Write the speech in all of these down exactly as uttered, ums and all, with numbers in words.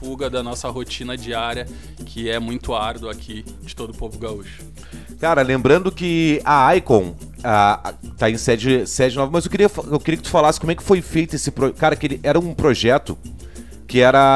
fuga da nossa rotina diária, que é muito árdua aqui de todo o povo gaúcho. Cara, lembrando que a Icon a, tá em sede, sede nova, mas eu queria, eu queria que tu falasse como é que foi feito esse projeto. Cara, que ele era um projeto que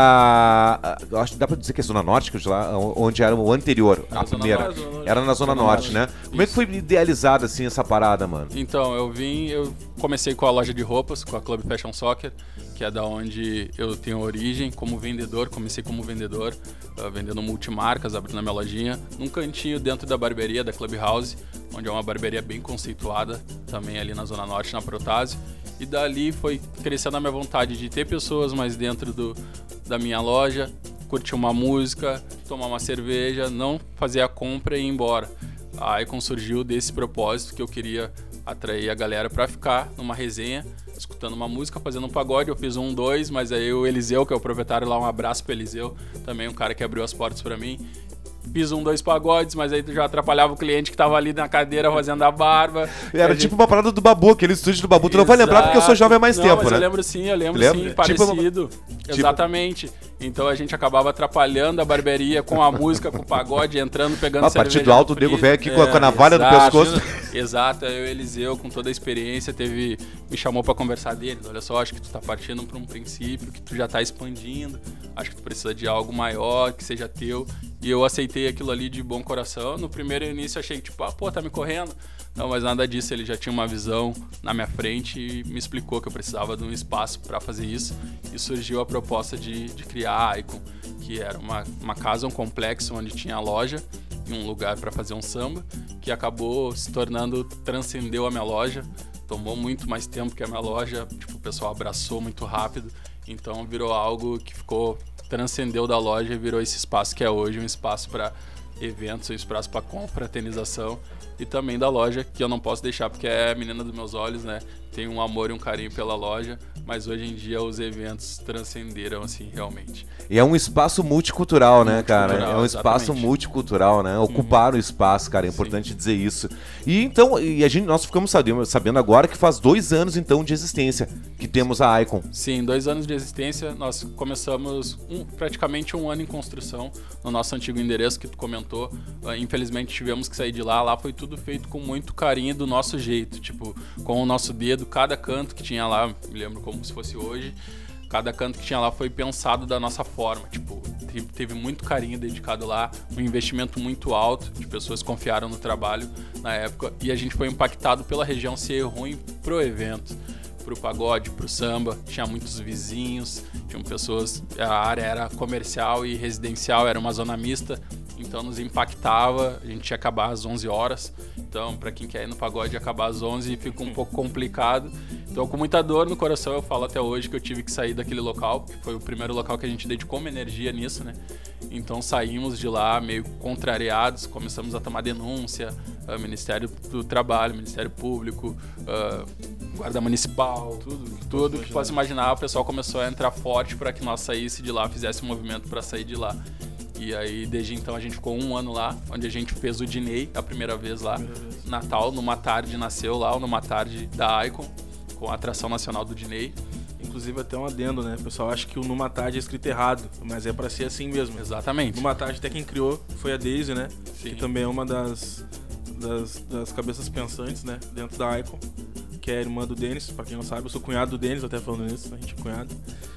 era, eu acho que dá pra dizer que é Zona Norte, que eu lá, onde era o anterior, Era a primeira. Norte, zona era na Zona, zona Norte, Norte, né? Como é que foi idealizada assim essa parada, mano? Então, eu vim, eu comecei com a loja de roupas, com a Club Fashion Soccer, que é da onde eu tenho origem como vendedor. Comecei como vendedor, uh, vendendo multimarcas, abrindo a minha lojinha, num cantinho dentro da barbearia, da Clubhouse, onde é uma barbearia bem conceituada, também ali na Zona Norte, na Protásio. E dali foi crescendo a minha vontade de ter pessoas mais dentro do, da minha loja, curtir uma música, tomar uma cerveja, não fazer a compra e ir embora. A Icon surgiu desse propósito, que eu queria atrair a galera para ficar numa resenha, escutando uma música, fazendo um pagode. Eu fiz um, dois, mas aí o Eliseu, que é o proprietário lá, um abraço pro Eliseu, também um cara que abriu as portas para mim. Fiz um, dois pagodes, mas aí tu já atrapalhava o cliente que tava ali na cadeira fazendo a barba. Era gente... tipo uma parada do Babu, aquele estúdio do Babu. Tu não vai lembrar porque eu sou jovem há mais não, tempo, mas né? eu lembro sim, eu lembro Lembra? sim, Tipo, parecido. tipo... Exatamente. Então a gente acabava atrapalhando a barbearia com a música, com o pagode, entrando, pegando a cerveja. A partir do alto, o nego velho aqui é, com a navalha no pescoço. Exato, eu e Eliseu, com toda a experiência, teve, me chamou pra conversar dele. Olha só, acho que tu tá partindo pra um princípio, que tu já tá expandindo, acho que tu precisa de algo maior, que seja teu. E eu aceitei aquilo ali de bom coração. No primeiro início achei que tipo, ah, pô, tá me correndo. Não, mas nada disso, ele já tinha uma visão na minha frente e me explicou que eu precisava de um espaço para fazer isso. E surgiu a proposta de, de criar a Icon, que era uma, uma casa, um complexo onde tinha a loja e um lugar para fazer um samba, que acabou se tornando, transcendeu a minha loja. Tomou muito mais tempo que a minha loja, tipo, o pessoal abraçou muito rápido. Então virou algo que ficou, transcendeu da loja e virou esse espaço que é hoje, um espaço para eventos, um espaço para confraternização. E também da loja, que eu não posso deixar porque é a menina dos meus olhos, né? Tenho um amor e um carinho pela loja, mas hoje em dia os eventos transcenderam, assim, realmente. E é um espaço multicultural, né, multicultural, cara? É um espaço exatamente. multicultural, né? Ocupar uhum. o espaço, cara, é importante Sim. dizer isso. E então, e a gente, nós ficamos sabendo, sabendo agora que faz dois anos, então, de existência que temos a Icon. Sim, dois anos de existência. Nós começamos um, praticamente um ano em construção no nosso antigo endereço que tu comentou. Uh, infelizmente tivemos que sair de lá. Lá foi tudo feito com muito carinho do nosso jeito, tipo, com o nosso dedo. Cada canto que tinha lá, me lembro como se fosse hoje, cada canto que tinha lá foi pensado da nossa forma, tipo, teve, teve muito carinho dedicado lá, um investimento muito alto, de pessoas que confiaram no trabalho na época, e a gente foi impactado pela região ser ruim pro evento, pro pagode, pro samba, tinha muitos vizinhos, tinham pessoas, a área era comercial e residencial, era uma zona mista, então nos impactava, a gente ia acabar às onze horas, então para quem quer ir no pagode acabar às onze fica um pouco complicado, então com muita dor no coração eu falo até hoje que eu tive que sair daquele local, que foi o primeiro local que a gente dedicou uma energia nisso, né? Então saímos de lá meio contrariados, começamos a tomar denúncia, uh, Ministério do Trabalho, Ministério Público, uh, Guarda Municipal, tudo, tudo que possa imaginar, o pessoal começou a entrar forte para que nós saísse de lá, fizesse um movimento para sair de lá. E aí, desde então, a gente ficou um ano lá, onde a gente fez o Dinei, a primeira vez lá, primeira vez. Natal, numa tarde, nasceu lá, numa tarde da Icon, com a atração nacional do Dinei. Inclusive, até um adendo, né? O pessoal acha que o Numa Tarde é escrito errado, mas é pra ser assim mesmo. Exatamente. Numa Tarde, até quem criou foi a Daisy, né? Sim. Que também é uma das, das, das cabeças pensantes, né? Dentro da Icon, que é a irmã do Denis. Pra quem não sabe, eu sou cunhado do Denis, até falando nisso, a gente é cunhado.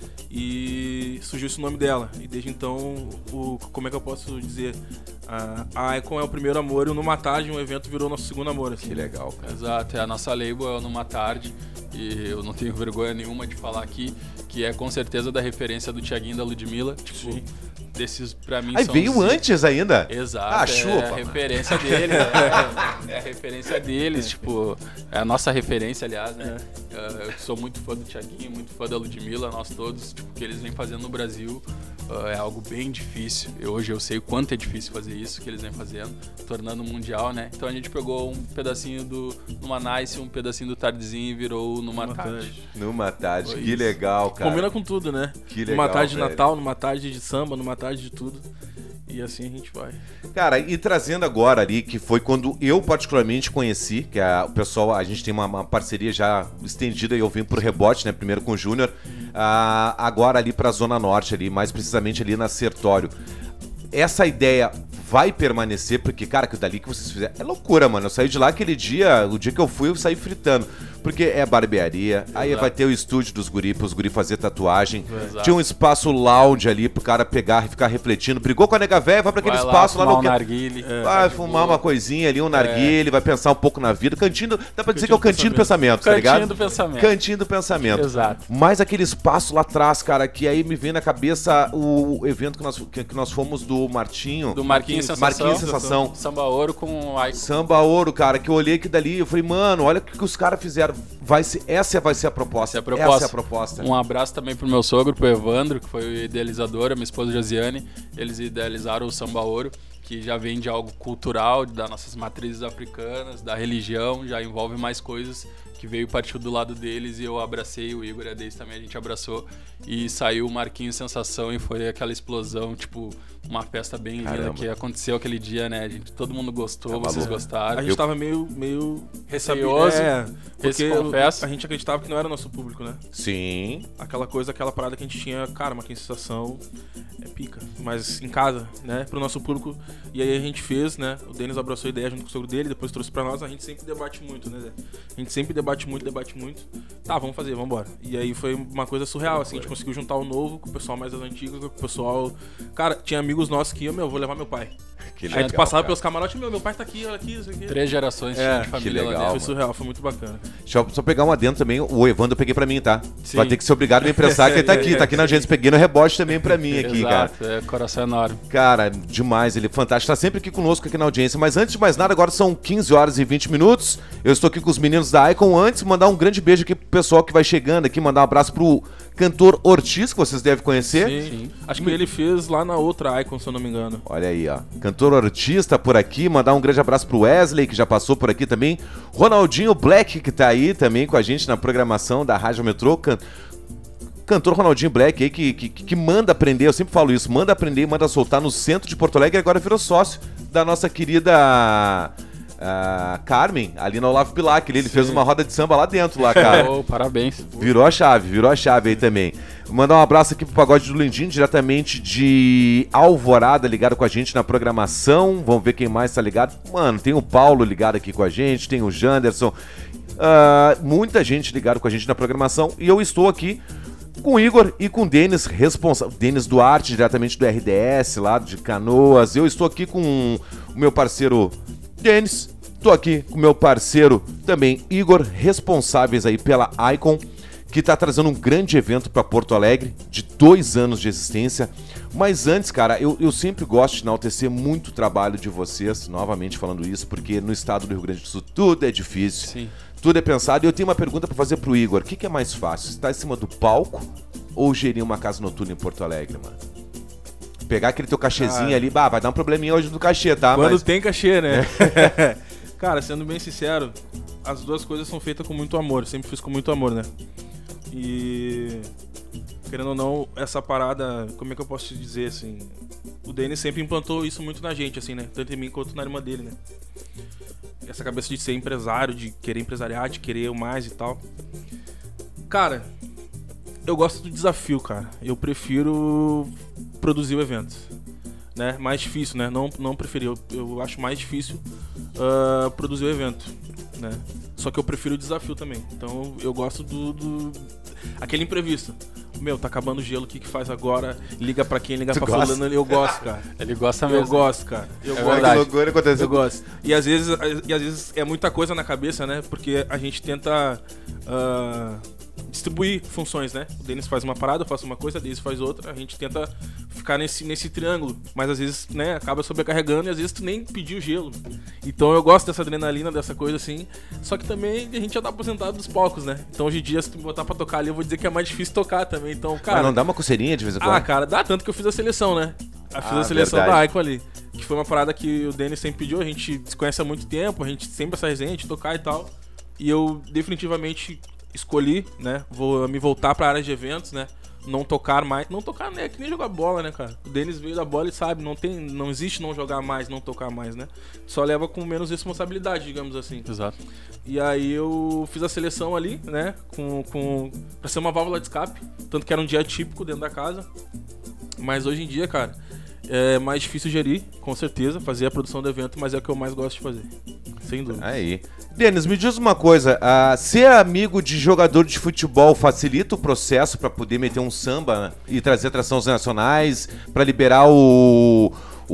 E surgiu esse nome dela. E desde então, o, como é que eu posso dizer? A, a Icon é o primeiro amor e o Numa Tarde, um evento, virou nosso segundo amor. Assim. Que legal, cara. Exato, é a nossa label, é o Numa Tarde. E eu não tenho vergonha nenhuma de falar aqui que é com certeza da referência do Thiaguinho e da Ludmilla. Tipo, Sim. desses pra mim Aí são veio os... antes ainda? Exato, ah, é chupa, a referência deles. é, é a referência deles, tipo, é a nossa referência, aliás, né? É. Eu sou muito fã do Thiaguinho, muito fã da Ludmilla, nós todos, tipo, o que eles vêm fazendo no Brasil uh, é algo bem difícil. Eu, hoje eu sei o quanto é difícil fazer isso que eles vêm fazendo, tornando mundial, né? Então a gente pegou um pedacinho do Numa Nice, um pedacinho do Tardezinho e virou Numa, Numa Tarde. tarde. Numa Tarde, Foi que isso. legal, cara. Combina com tudo, né? Que legal, numa tarde de velho. Natal, numa tarde de samba, numa tarde de tudo. E E assim a gente vai. Cara, e trazendo agora ali, que foi quando eu particularmente conheci, que a, o pessoal, a gente tem uma, uma parceria já estendida e eu vim pro rebote, né? Primeiro com o Júnior, uh, agora ali pra Zona Norte, ali, mais precisamente ali na Sertório. Essa ideia vai permanecer, porque, cara, que dali que vocês fizeram é loucura, mano. Eu saí de lá aquele dia, o dia que eu fui, eu saí fritando. Porque é barbearia, exato. Aí vai ter o estúdio dos guri, pros guri fazer tatuagem. Exato. Tinha um espaço lounge ali pro cara pegar e ficar refletindo. Brigou com a nega véia, vai pra aquele vai espaço lá, lá no um narguile, é, vai fumar uma coisinha ali, um narguile, é. vai pensar um pouco na vida. Cantinho, dá pra dizer que é o cantinho do pensamento, tá ligado? Cantinho do pensamento. Cantinho do pensamento. Exato. Mas aquele espaço lá atrás, cara, que aí me vem na cabeça o evento que nós, que, que nós fomos do Martinho. Do Marquinhos Sensação. Marquinhos Sensação. Samba Ouro com o Icon. Samba Ouro, cara, que eu olhei aqui dali, eu falei, mano, olha o que, que os caras fizeram. Vai ser, essa vai ser a proposta. Essa é a proposta. Essa é a proposta. Um abraço também pro meu sogro, pro Evandro, que foi o idealizador, a minha esposa Josiane. Eles idealizaram o Samba Ouro, que já vem de algo cultural, das nossas matrizes africanas, da religião, já envolve mais coisas, que veio e partiu do lado deles e eu abracei, o Igor e a Deise também, a gente abraçou e saiu o Marquinhos Sensação e foi aquela explosão, tipo, uma festa bem linda. Caramba. Que aconteceu aquele dia, né, gente? Todo mundo gostou, é vocês gostaram. A gente eu... tava meio, meio receioso, é, porque eu, confesso. A gente acreditava que não era o nosso público, né? Sim. Aquela coisa, aquela parada que a gente tinha, cara, Marquinhos Sensação é pica, mas em casa, né, pro nosso público. E aí a gente fez, né, o Denis abraçou a ideia junto com o sogro dele, depois trouxe pra nós, a gente sempre debate muito, né, Zé? A gente sempre debate muito, debate muito. Tá, vamos fazer, vamos embora. E aí foi uma coisa surreal, assim, a gente conseguiu juntar o novo com o pessoal mais das antigas, com o pessoal... Cara, tinha amigos nossos que iam, meu, vou levar meu pai. Que aí legal, a gente passava cara. pelos camarotes, meu, meu pai tá aqui, olha aqui, isso aqui. Três gerações é, de família legal, lá dentro. Foi surreal, foi muito bacana. Deixa eu só pegar um adendo também, o Evandro eu peguei pra mim, tá? Sim. Vai ter que ser obrigado a me emprestar, que ele tá aqui, tá aqui na audiência, peguei no rebote também pra mim aqui, Exato, cara. é coração enorme. Cara, demais, ele é fantástico, tá sempre aqui conosco aqui na audiência, mas antes de mais nada, agora são quinze horas e vinte minutos, eu estou aqui com os meninos da Icon, antes mandar um grande beijo aqui pro pessoal que vai chegando aqui, mandar um abraço pro cantor Ortiz, que vocês devem conhecer. Sim, Sim. Acho que ele fez lá na outra Icon, se eu não me engano. Olha aí, ó. Cantor Ortiz tá por aqui, mandar um grande abraço pro Wesley, que já passou por aqui também. Ronaldinho Black, que tá aí também com a gente na programação da Rádio Metrô. Can... Cantor Ronaldinho Black aí, que, que, que manda aprender, eu sempre falo isso, manda aprender e manda soltar no centro de Porto Alegre e agora virou sócio da nossa querida... Uh, Carmen, ali na Olavo Bilac, ele, ele fez uma roda de samba lá dentro, lá, cara. Oh, parabéns. Virou a chave, virou a chave aí também. Mandar um abraço aqui pro Pagode do Lindinho, diretamente de Alvorada, ligado com a gente na programação. Vamos ver quem mais tá ligado. Mano, tem o Paulo ligado aqui com a gente, tem o Janderson. Uh, muita gente ligado com a gente na programação. E eu estou aqui com o Igor e com o Denis, responsável. Denis Duarte, diretamente do R D S, lá de Canoas. Eu estou aqui com o meu parceiro Denis, tô aqui com meu parceiro também, Igor, responsáveis aí pela Icon, que tá trazendo um grande evento para Porto Alegre, de dois anos de existência. Mas antes, cara, eu, eu sempre gosto de enaltecer muito o trabalho de vocês, novamente falando isso, porque no estado do Rio Grande do Sul tudo é difícil, Sim. tudo é pensado. E eu tenho uma pergunta para fazer pro Igor, o que, que é mais fácil, estar em cima do palco ou gerir uma casa noturna em Porto Alegre, mano? Pegar aquele teu cachezinho ah, ali, bah, vai dar um probleminha hoje do cachê, tá? Quando Mas... tem cachê, né? Cara, sendo bem sincero, as duas coisas são feitas com muito amor. Eu sempre fiz com muito amor, né? E... querendo ou não, essa parada, como é que eu posso te dizer, assim... O Denis sempre implantou isso muito na gente, assim, né? Tanto em mim quanto na irmã dele, né? Essa cabeça de ser empresário, de querer empresariar, de querer o mais e tal. Cara... eu gosto do desafio, cara. Eu prefiro produzir o evento, né? Mais difícil, né? Não, não preferi. Eu, eu acho mais difícil uh, produzir o evento, né? Só que eu prefiro o desafio também. Então eu gosto do... do... aquele imprevisto. Meu, tá acabando o gelo, o que que faz agora? Liga pra quem? Liga tu pra gosta? fulano. Eu gosto, cara. Ele gosta mesmo. Eu gosto, cara. Eu é gosto. verdade. Loucura aconteceu. Eu gosto. E às vezes, e às vezes é muita coisa na cabeça, né? Porque a gente tenta... Uh, distribuir funções, né? O Denis faz uma parada, eu faço uma coisa, a Denis faz outra, a gente tenta ficar nesse, nesse triângulo, mas às vezes, né, acaba sobrecarregando e às vezes tu nem pediu gelo. Então eu gosto dessa adrenalina, dessa coisa assim, só que também a gente já tá aposentado dos palcos, né? Então hoje em dia, se tu me botar pra tocar ali, eu vou dizer que é mais difícil tocar também, então, cara... Mas não dá uma coceirinha de vez em quando? Ah, cara, dá, tanto que eu fiz a seleção, né? Eu fiz ah, a seleção verdade. da Icon ali, que foi uma parada que o Denis sempre pediu, a gente se conhece há muito tempo, a gente sempre essa resenha, a gente tocar e tal, e eu definitivamente... escolhi, né, vou me voltar para a área de eventos, né, não tocar mais. Não tocar, né? É que nem jogar bola, né, cara? O Denis veio da bola e sabe, não tem, não existe não jogar mais, não tocar mais, né? Só leva com menos responsabilidade, digamos assim. Exato. E aí eu fiz a seleção ali, né? Com, com, pra ser uma válvula de escape. Tanto que era um dia típico dentro da casa. Mas hoje em dia, cara, é mais difícil gerir, com certeza, fazer a produção do evento, mas é o que eu mais gosto de fazer. Sem dúvida. Aí. Denis, me diz uma coisa, uh, ser amigo de jogador de futebol facilita o processo para poder meter um samba, né, e trazer atrações nacionais, para liberar o,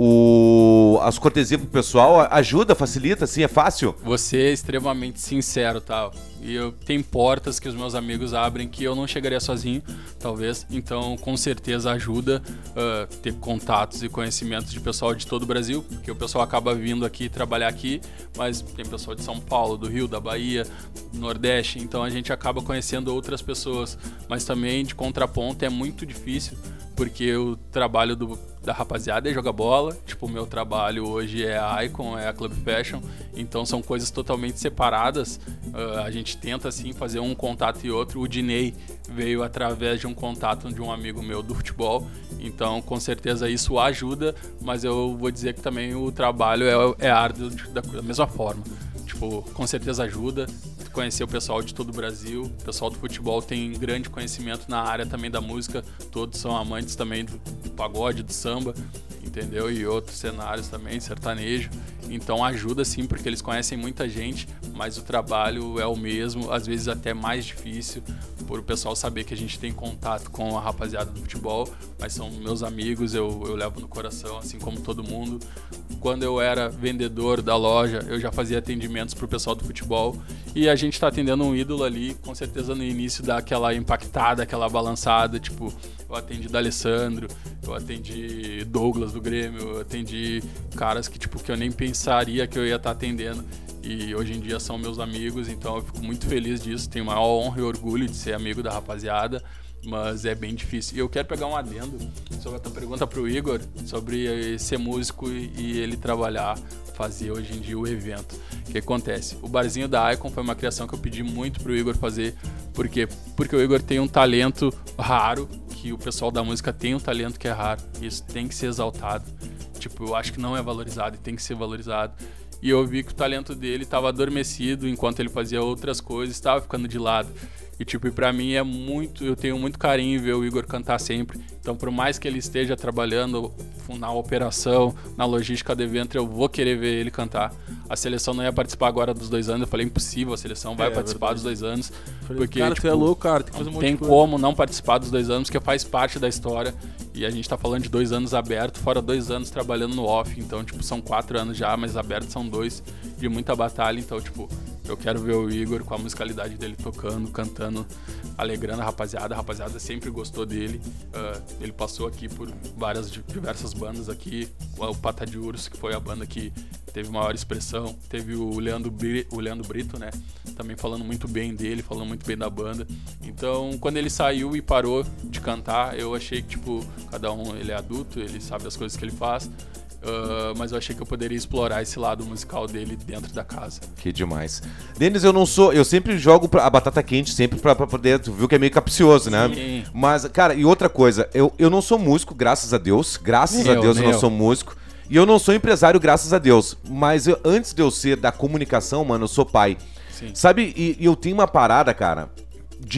o, as cortesias pro pessoal? Ajuda, facilita, assim, é fácil? Você é extremamente sincero, tá? E eu tenho portas que os meus amigos abrem que eu não chegaria sozinho, talvez. Então, com certeza ajuda uh, ter contatos e conhecimentos de pessoal de todo o Brasil, porque o pessoal acaba vindo aqui trabalhar aqui, mas tem pessoal de São Paulo, do Rio, da Bahia, do Nordeste, então a gente acaba conhecendo outras pessoas. Mas também, de contraponto, é muito difícil, porque o trabalho do, da rapaziada é jogar bola, tipo, o meu trabalho hoje é a Icon, é a Club Fashion, então são coisas totalmente separadas. Uh, a gente tenta, assim, fazer um contato e outro. O Dinei veio através de um contato de um amigo meu do futebol, então com certeza isso ajuda, mas eu vou dizer que também o trabalho é, é árduo da, da mesma forma. Tipo, com certeza ajuda. Conhecer o pessoal de todo o Brasil, o pessoal do futebol tem grande conhecimento na área também da música, todos são amantes também do, do pagode, do samba, entendeu? E outros cenários também, sertanejo, então ajuda sim, porque eles conhecem muita gente, mas o trabalho é o mesmo, às vezes até mais difícil, por o pessoal saber que a gente tem contato com a rapaziada do futebol, mas são meus amigos, eu, eu levo no coração, assim como todo mundo. Quando eu era vendedor da loja, eu já fazia atendimentos pro pessoal do futebol, e a gente tá atendendo um ídolo ali, com certeza no início dá aquela impactada, aquela balançada, tipo, eu atendi D'Alessandro, eu atendi Douglas do Grêmio, eu atendi caras que, tipo, que eu nem pensaria que eu ia estar atendendo, e hoje em dia são meus amigos, então eu fico muito feliz disso, tenho maior honra e orgulho de ser amigo da rapaziada, mas é bem difícil. E eu quero pegar um adendo sobre a tua pergunta pro Igor, sobre ser músico e ele trabalhar, fazer hoje em dia o evento. O que acontece? O barzinho da Icon foi uma criação que eu pedi muito pro Igor fazer. Por quê? Porque o Igor tem um talento raro, que o pessoal da música tem um talento que é raro. Isso tem que ser exaltado. Tipo, eu acho que não é valorizado e tem que ser valorizado. E eu vi que o talento dele estava adormecido enquanto ele fazia outras coisas, estava ficando de lado. E tipo, e pra mim é muito, eu tenho muito carinho em ver o Igor cantar sempre. Então, por mais que ele esteja trabalhando na operação, na logística do evento, eu vou querer ver ele cantar. A seleção não ia participar agora dos dois anos, eu falei, impossível, a seleção vai é, participar é dos dois anos. Falei, porque, cara, tipo, tu é louco, cara, tem que fazer um monte tem de coisa. como não participar dos dois anos, porque faz parte da história. E a gente tá falando de dois anos aberto, fora dois anos trabalhando no off. Então, tipo, são quatro anos já, mas aberto são dois, de muita batalha. Então, tipo, eu quero ver o Igor com a musicalidade dele tocando, cantando, alegrando a rapaziada. A rapaziada sempre gostou dele. Uh, ele passou aqui por várias, diversas bandas aqui. O Pata de Urso, que foi a banda que teve maior expressão. Teve o Leandro, Bri, o Leandro Brito, né? Também falando muito bem dele, falando muito bem da banda. Então, quando ele saiu e parou de cantar, eu achei que, tipo, cada um, ele é adulto, ele sabe as coisas que ele faz. Uh, mas eu achei que eu poderia explorar esse lado musical dele dentro da casa. Que demais. Denis, eu não sou... Eu sempre jogo a batata quente, sempre pra, pra poder... Tu viu que é meio capcioso, né? Sim. Mas, cara, e outra coisa. Eu, eu não sou músico, graças a Deus. Graças Meu, a Deus eu não meu. sou músico. E eu não sou empresário, graças a Deus. Mas eu, antes de eu ser da comunicação, mano, eu sou pai. Sim. Sabe? E, e eu tenho uma parada, cara, de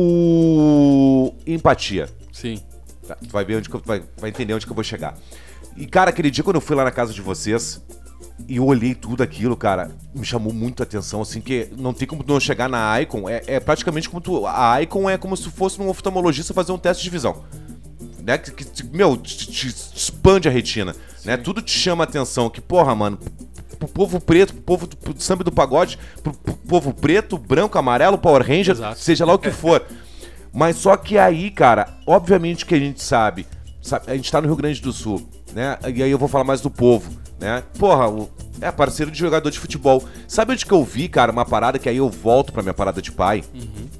tipo... empatia. Sim. Tá, tu vai ver onde que eu... Vai, vai entender onde que eu vou chegar. E, cara, aquele dia quando eu fui lá na casa de vocês e eu olhei tudo aquilo, cara, me chamou muito a atenção, assim, que não tem como tu não chegar na Icon, é, é praticamente como tu... A Icon é como se fosse um oftalmologista fazer um teste de visão, né? Que, que meu, te, te expande a retina, né? Tudo te chama a atenção, que, porra, mano, pro povo preto, pro povo do, pro samba do pagode, pro, pro povo preto, branco, amarelo, Power Ranger, Exato. Seja lá o que for. Mas só que aí, cara, obviamente que a gente sabe, sabe, a gente tá no Rio Grande do Sul, né? E aí eu vou falar mais do povo, né? Porra, o, é parceiro de jogador de futebol. Sabe onde que eu vi, cara, uma parada que aí eu volto pra minha parada de pai? Uhum.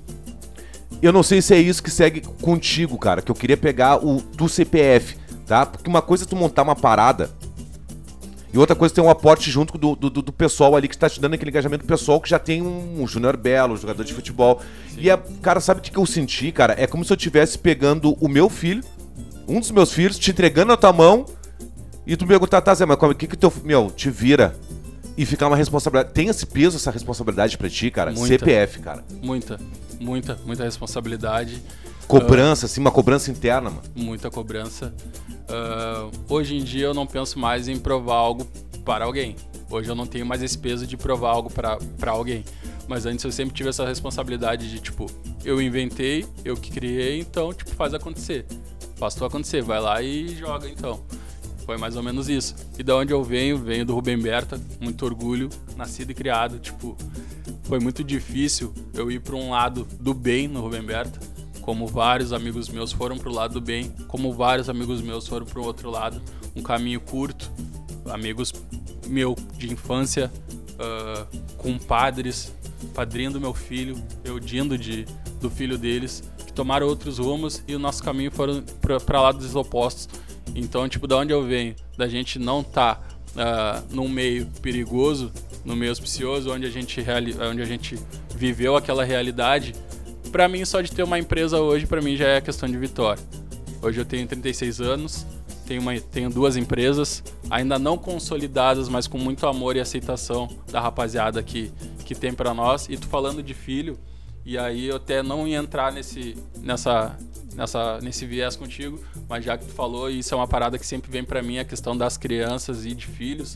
Eu não sei se é isso que segue contigo, cara, que eu queria pegar o do C P F, tá? Porque uma coisa é tu montar uma parada E outra coisa, tem um aporte junto do, do, do pessoal ali que está te dando aquele engajamento pessoal que já tem um, um Júnior Belo, um jogador de futebol. Sim. E, a, cara, sabe o que, que eu senti, cara? É como se eu estivesse pegando o meu filho, um dos meus filhos, te entregando na tua mão e tu me perguntar, tá, Zé, mas o que que teu... Meu, te vira. E ficar uma responsabilidade. Tem esse peso, essa responsabilidade pra ti, cara? Muita, C P F, cara. Muita, muita, muita responsabilidade. Cobrança, uh, assim, uma cobrança interna, mano. Muita cobrança. Uh, hoje em dia eu não penso mais em provar algo para alguém. Hoje eu não tenho mais esse peso de provar algo para para alguém. Mas antes eu sempre tive essa responsabilidade de, tipo, eu inventei, eu que criei, então, tipo, faz acontecer. Faz tu acontecer, vai lá e joga, então. Foi mais ou menos isso. E da onde eu venho, venho do Rubem Berta, muito orgulho, nascido e criado, tipo, foi muito difícil eu ir para um lado do bem no Rubem Berta, como vários amigos meus foram pro lado do bem, como vários amigos meus foram pro outro lado, um caminho curto, amigos meu de infância, uh, compadres, padrinho do meu filho, eu dindo de, do filho deles, que tomaram outros rumos e o nosso caminho foram para lados opostos. Então, tipo, da onde eu venho, da gente não tá uh, num meio perigoso, num meio auspicioso, onde a gente, reali- onde a gente viveu aquela realidade, pra mim, só de ter uma empresa hoje, pra mim, já é questão de vitória. Hoje eu tenho trinta e seis anos, tenho, uma, tenho duas empresas, ainda não consolidadas, mas com muito amor e aceitação da rapaziada que, que tem pra nós. E tu falando de filho, e aí eu até não ia entrar nesse, nessa... Nessa, nesse viés contigo, mas já que tu falou, isso é uma parada que sempre vem pra mim, a questão das crianças e de filhos.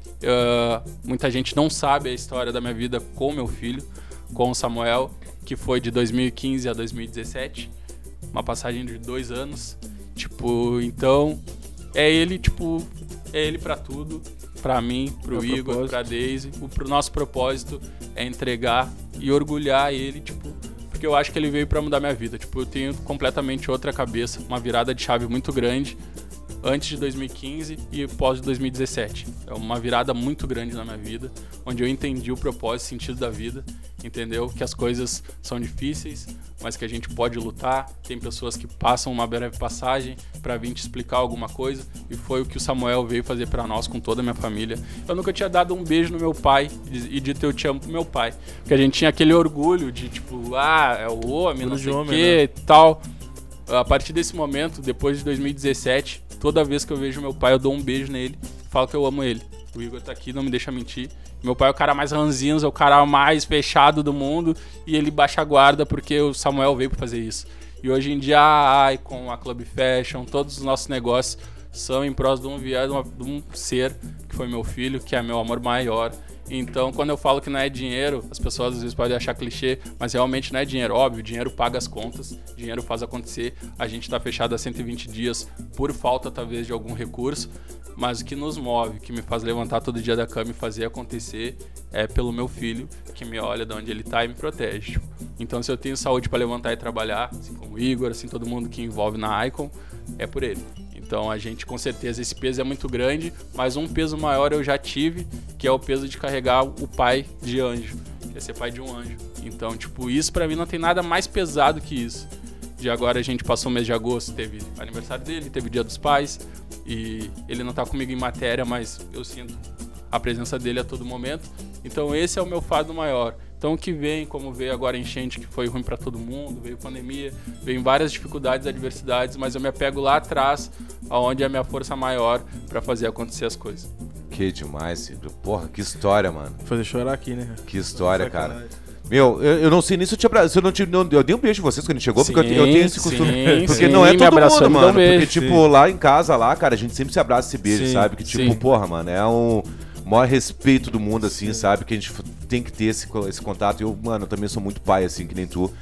Uh, muita gente não sabe a história da minha vida com meu filho, com o Samuel, que foi de dois mil e quinze a dois mil e dezessete, uma passagem de dois anos. Tipo, então, é ele, tipo, é ele pra tudo, pra mim, pro Igor, propósito. Pra Daisy. O pro nosso propósito é entregar e orgulhar ele, tipo, porque eu acho que ele veio pra mudar minha vida. Tipo, eu tenho completamente outra cabeça, uma virada de chave muito grande antes de dois mil e quinze e pós de dois mil e dezessete. É uma virada muito grande na minha vida, onde eu entendi o propósito, o sentido da vida, entendeu? Que as coisas são difíceis, mas que a gente pode lutar. Tem pessoas que passam uma breve passagem pra vir te explicar alguma coisa, e foi o que o Samuel veio fazer pra nós com toda a minha família. Eu nunca tinha dado um beijo no meu pai e dito eu te amo pro meu pai, porque a gente tinha aquele orgulho de tipo, ah, é o homem, não sei o que e tal. A partir desse momento, depois de dois mil e dezessete, toda vez que eu vejo meu pai, eu dou um beijo nele, falo que eu amo ele. O Igor tá aqui, não me deixa mentir. Meu pai é o cara mais ranzinho, é o cara mais fechado do mundo, e ele baixa a guarda porque o Samuel veio pra fazer isso. E hoje em dia a Icon, a Club Fashion, todos os nossos negócios são em prol de um viés, de um ser que foi meu filho, que é meu amor maior. Então, quando eu falo que não é dinheiro, as pessoas às vezes podem achar clichê, mas realmente não é dinheiro. Óbvio, dinheiro paga as contas, dinheiro faz acontecer. A gente tá fechado há cento e vinte dias por falta, talvez, de algum recurso. Mas o que nos move, que me faz levantar todo dia da cama e fazer acontecer, é pelo meu filho, que me olha de onde ele tá e me protege. Então, se eu tenho saúde para levantar e trabalhar, assim como o Igor, assim todo mundo que envolve na Icon, é por ele. Então a gente, com certeza, esse peso é muito grande, mas um peso maior eu já tive, que é o peso de carregar o pai de anjo, que é ser pai de um anjo. Então, tipo, isso pra mim não tem nada mais pesado que isso. De agora a gente passou o mês de agosto, teve aniversário dele, teve o Dia dos Pais, e ele não tá comigo em matéria, mas eu sinto a presença dele a todo momento. Então esse é o meu fardo maior. Então o que vem, como veio agora a enchente, que foi ruim pra todo mundo, veio pandemia, veio várias dificuldades, adversidades, mas eu me apego lá atrás, aonde é a minha força maior pra fazer acontecer as coisas. Que demais, Cid. Porra, que história, mano. Fazer chorar aqui, né? Que história, cara. Meu, eu, eu não sei nem se eu tinha. Se eu não tive. Não, eu dei um beijo em vocês quando a gente chegou, sim, porque eu, eu tenho esse costume. Sim, porque sim, não é todo mundo, mano. Um porque, tipo, sim, lá em casa, lá, cara, a gente sempre se abraça e se beija, sim, sabe? Que, tipo, sim, porra, mano, é um maior respeito do mundo, assim, sim, sabe? Que a gente tem que ter esse, esse contato. Eu, mano, eu também sou muito pai, assim, que nem tu.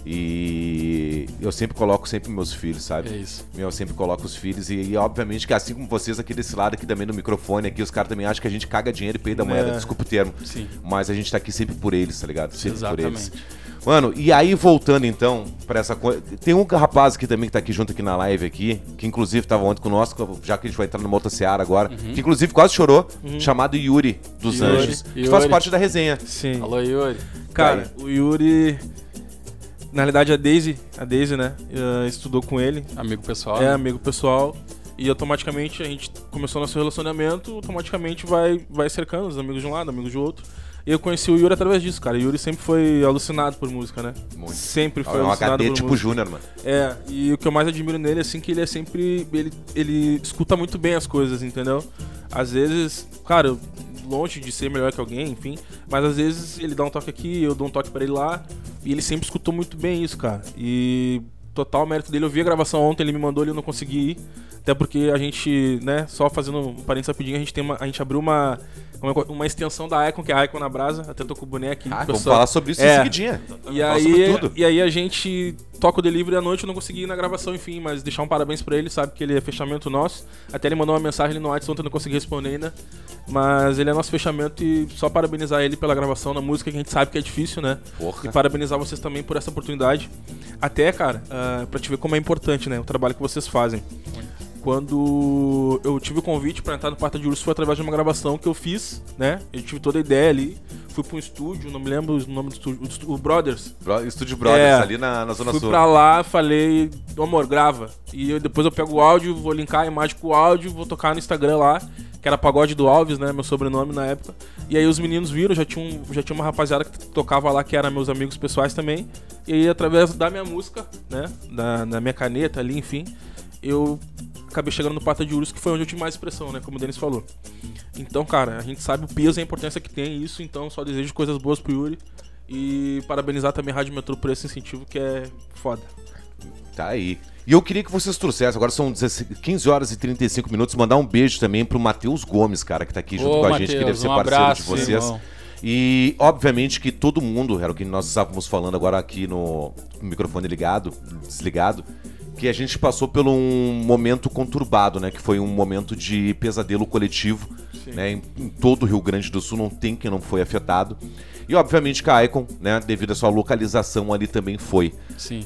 E eu sempre coloco sempre meus filhos, sabe? É isso. Meu, eu sempre coloco os filhos e, e obviamente que assim como vocês aqui desse lado aqui também no microfone aqui, os caras também acham que a gente caga dinheiro e peida moeda, é, desculpa o termo. Sim. Mas a gente tá aqui sempre por eles, tá ligado? Sempre exatamente, por eles. Mano, e aí voltando então pra essa coisa, tem um rapaz aqui também que tá aqui junto aqui na live aqui, que inclusive tava ontem conosco, já que a gente vai entrar numa outra seara agora, uhum, que inclusive quase chorou, uhum, chamado Yuri dos Yuri, Anjos, Yuri, que faz parte da resenha. Sim. Alô, Yuri. Cara, o Yuri... Na realidade, a Daisy, a Daisy, né, uh, estudou com ele. Amigo pessoal. É, né? amigo pessoal. E automaticamente a gente começou nosso relacionamento, automaticamente vai, vai cercando os amigos de um lado, amigos de outro. E eu conheci o Yuri através disso, cara. O Yuri sempre foi alucinado por música, né? Muito. Sempre foi É um alucinado H D por tipo música. Júnior, mano. É, e o que eu mais admiro nele, assim, que ele é sempre... Ele, ele escuta muito bem as coisas, entendeu? Às vezes, cara, longe de ser melhor que alguém, enfim, mas às vezes ele dá um toque aqui, eu dou um toque pra ele lá, e ele sempre escutou muito bem isso, cara. E total mérito dele. Eu vi a gravação ontem, ele me mandou, ele eu não consegui ir, até porque a gente, né, só fazendo um parênteses rapidinho, a gente, tem uma, a gente abriu uma... Uma, uma extensão da Icon, que é a Icon na Brasa. Até tô com o boné aqui. Ah, pessoal. vamos falar sobre isso é. em seguidinha. E Fala aí, sobre tudo. e aí a gente toca o delivery à noite, eu não consegui ir na gravação, enfim, mas deixar um parabéns pra ele, sabe que ele é fechamento nosso. Até ele mandou uma mensagem ali no WhatsApp, ontem eu não consegui responder ainda. Mas ele é nosso fechamento e só parabenizar ele pela gravação na música, que a gente sabe que é difícil, né? Porra. E parabenizar vocês também por essa oportunidade. Até, cara, uh, pra te ver como é importante, né? O trabalho que vocês fazem. Quando eu tive o convite pra entrar no Pata de Urso foi através de uma gravação que eu fiz, né? Eu tive toda a ideia ali. Fui pra um estúdio, não me lembro o nome do estúdio, o Brothers. Bro, Estúdio Brothers, É, ali na, na Zona Fui Sul. pra lá, falei, amor, grava. E eu, depois eu pego o áudio, vou linkar a imagem com o áudio, vou tocar no Instagram lá, que era Pagode do Alves, né? Meu sobrenome na época. E aí os meninos viram, já tinha, um, já tinha uma rapaziada que tocava lá, que era meus amigos pessoais também. E aí, através da minha música, né? Da, da minha caneta ali, enfim, eu acabei chegando no Pata de Urso, que foi onde eu tive mais expressão, né? Como o Denis falou. Então, cara, a gente sabe o peso e a importância que tem isso, então só desejo coisas boas pro Yuri. E parabenizar também a Rádio Metrô por esse incentivo que é foda. Tá aí. E eu queria que vocês trouxessem, agora são quinze horas e trinta e cinco minutos, mandar um beijo também pro Matheus Gomes, cara, que tá aqui junto Ô, com a Mateus, gente, que deve ser um parceiro abraço, de vocês. irmão. E, obviamente, que todo mundo, era o que nós estávamos falando agora aqui no microfone ligado, desligado, que a gente passou por um momento conturbado, né? Que foi um momento de pesadelo coletivo, né? Em, em todo o Rio Grande do Sul não tem quem não foi afetado. E, obviamente, que a Icon, né? Devido à sua localização ali também foi. Sim.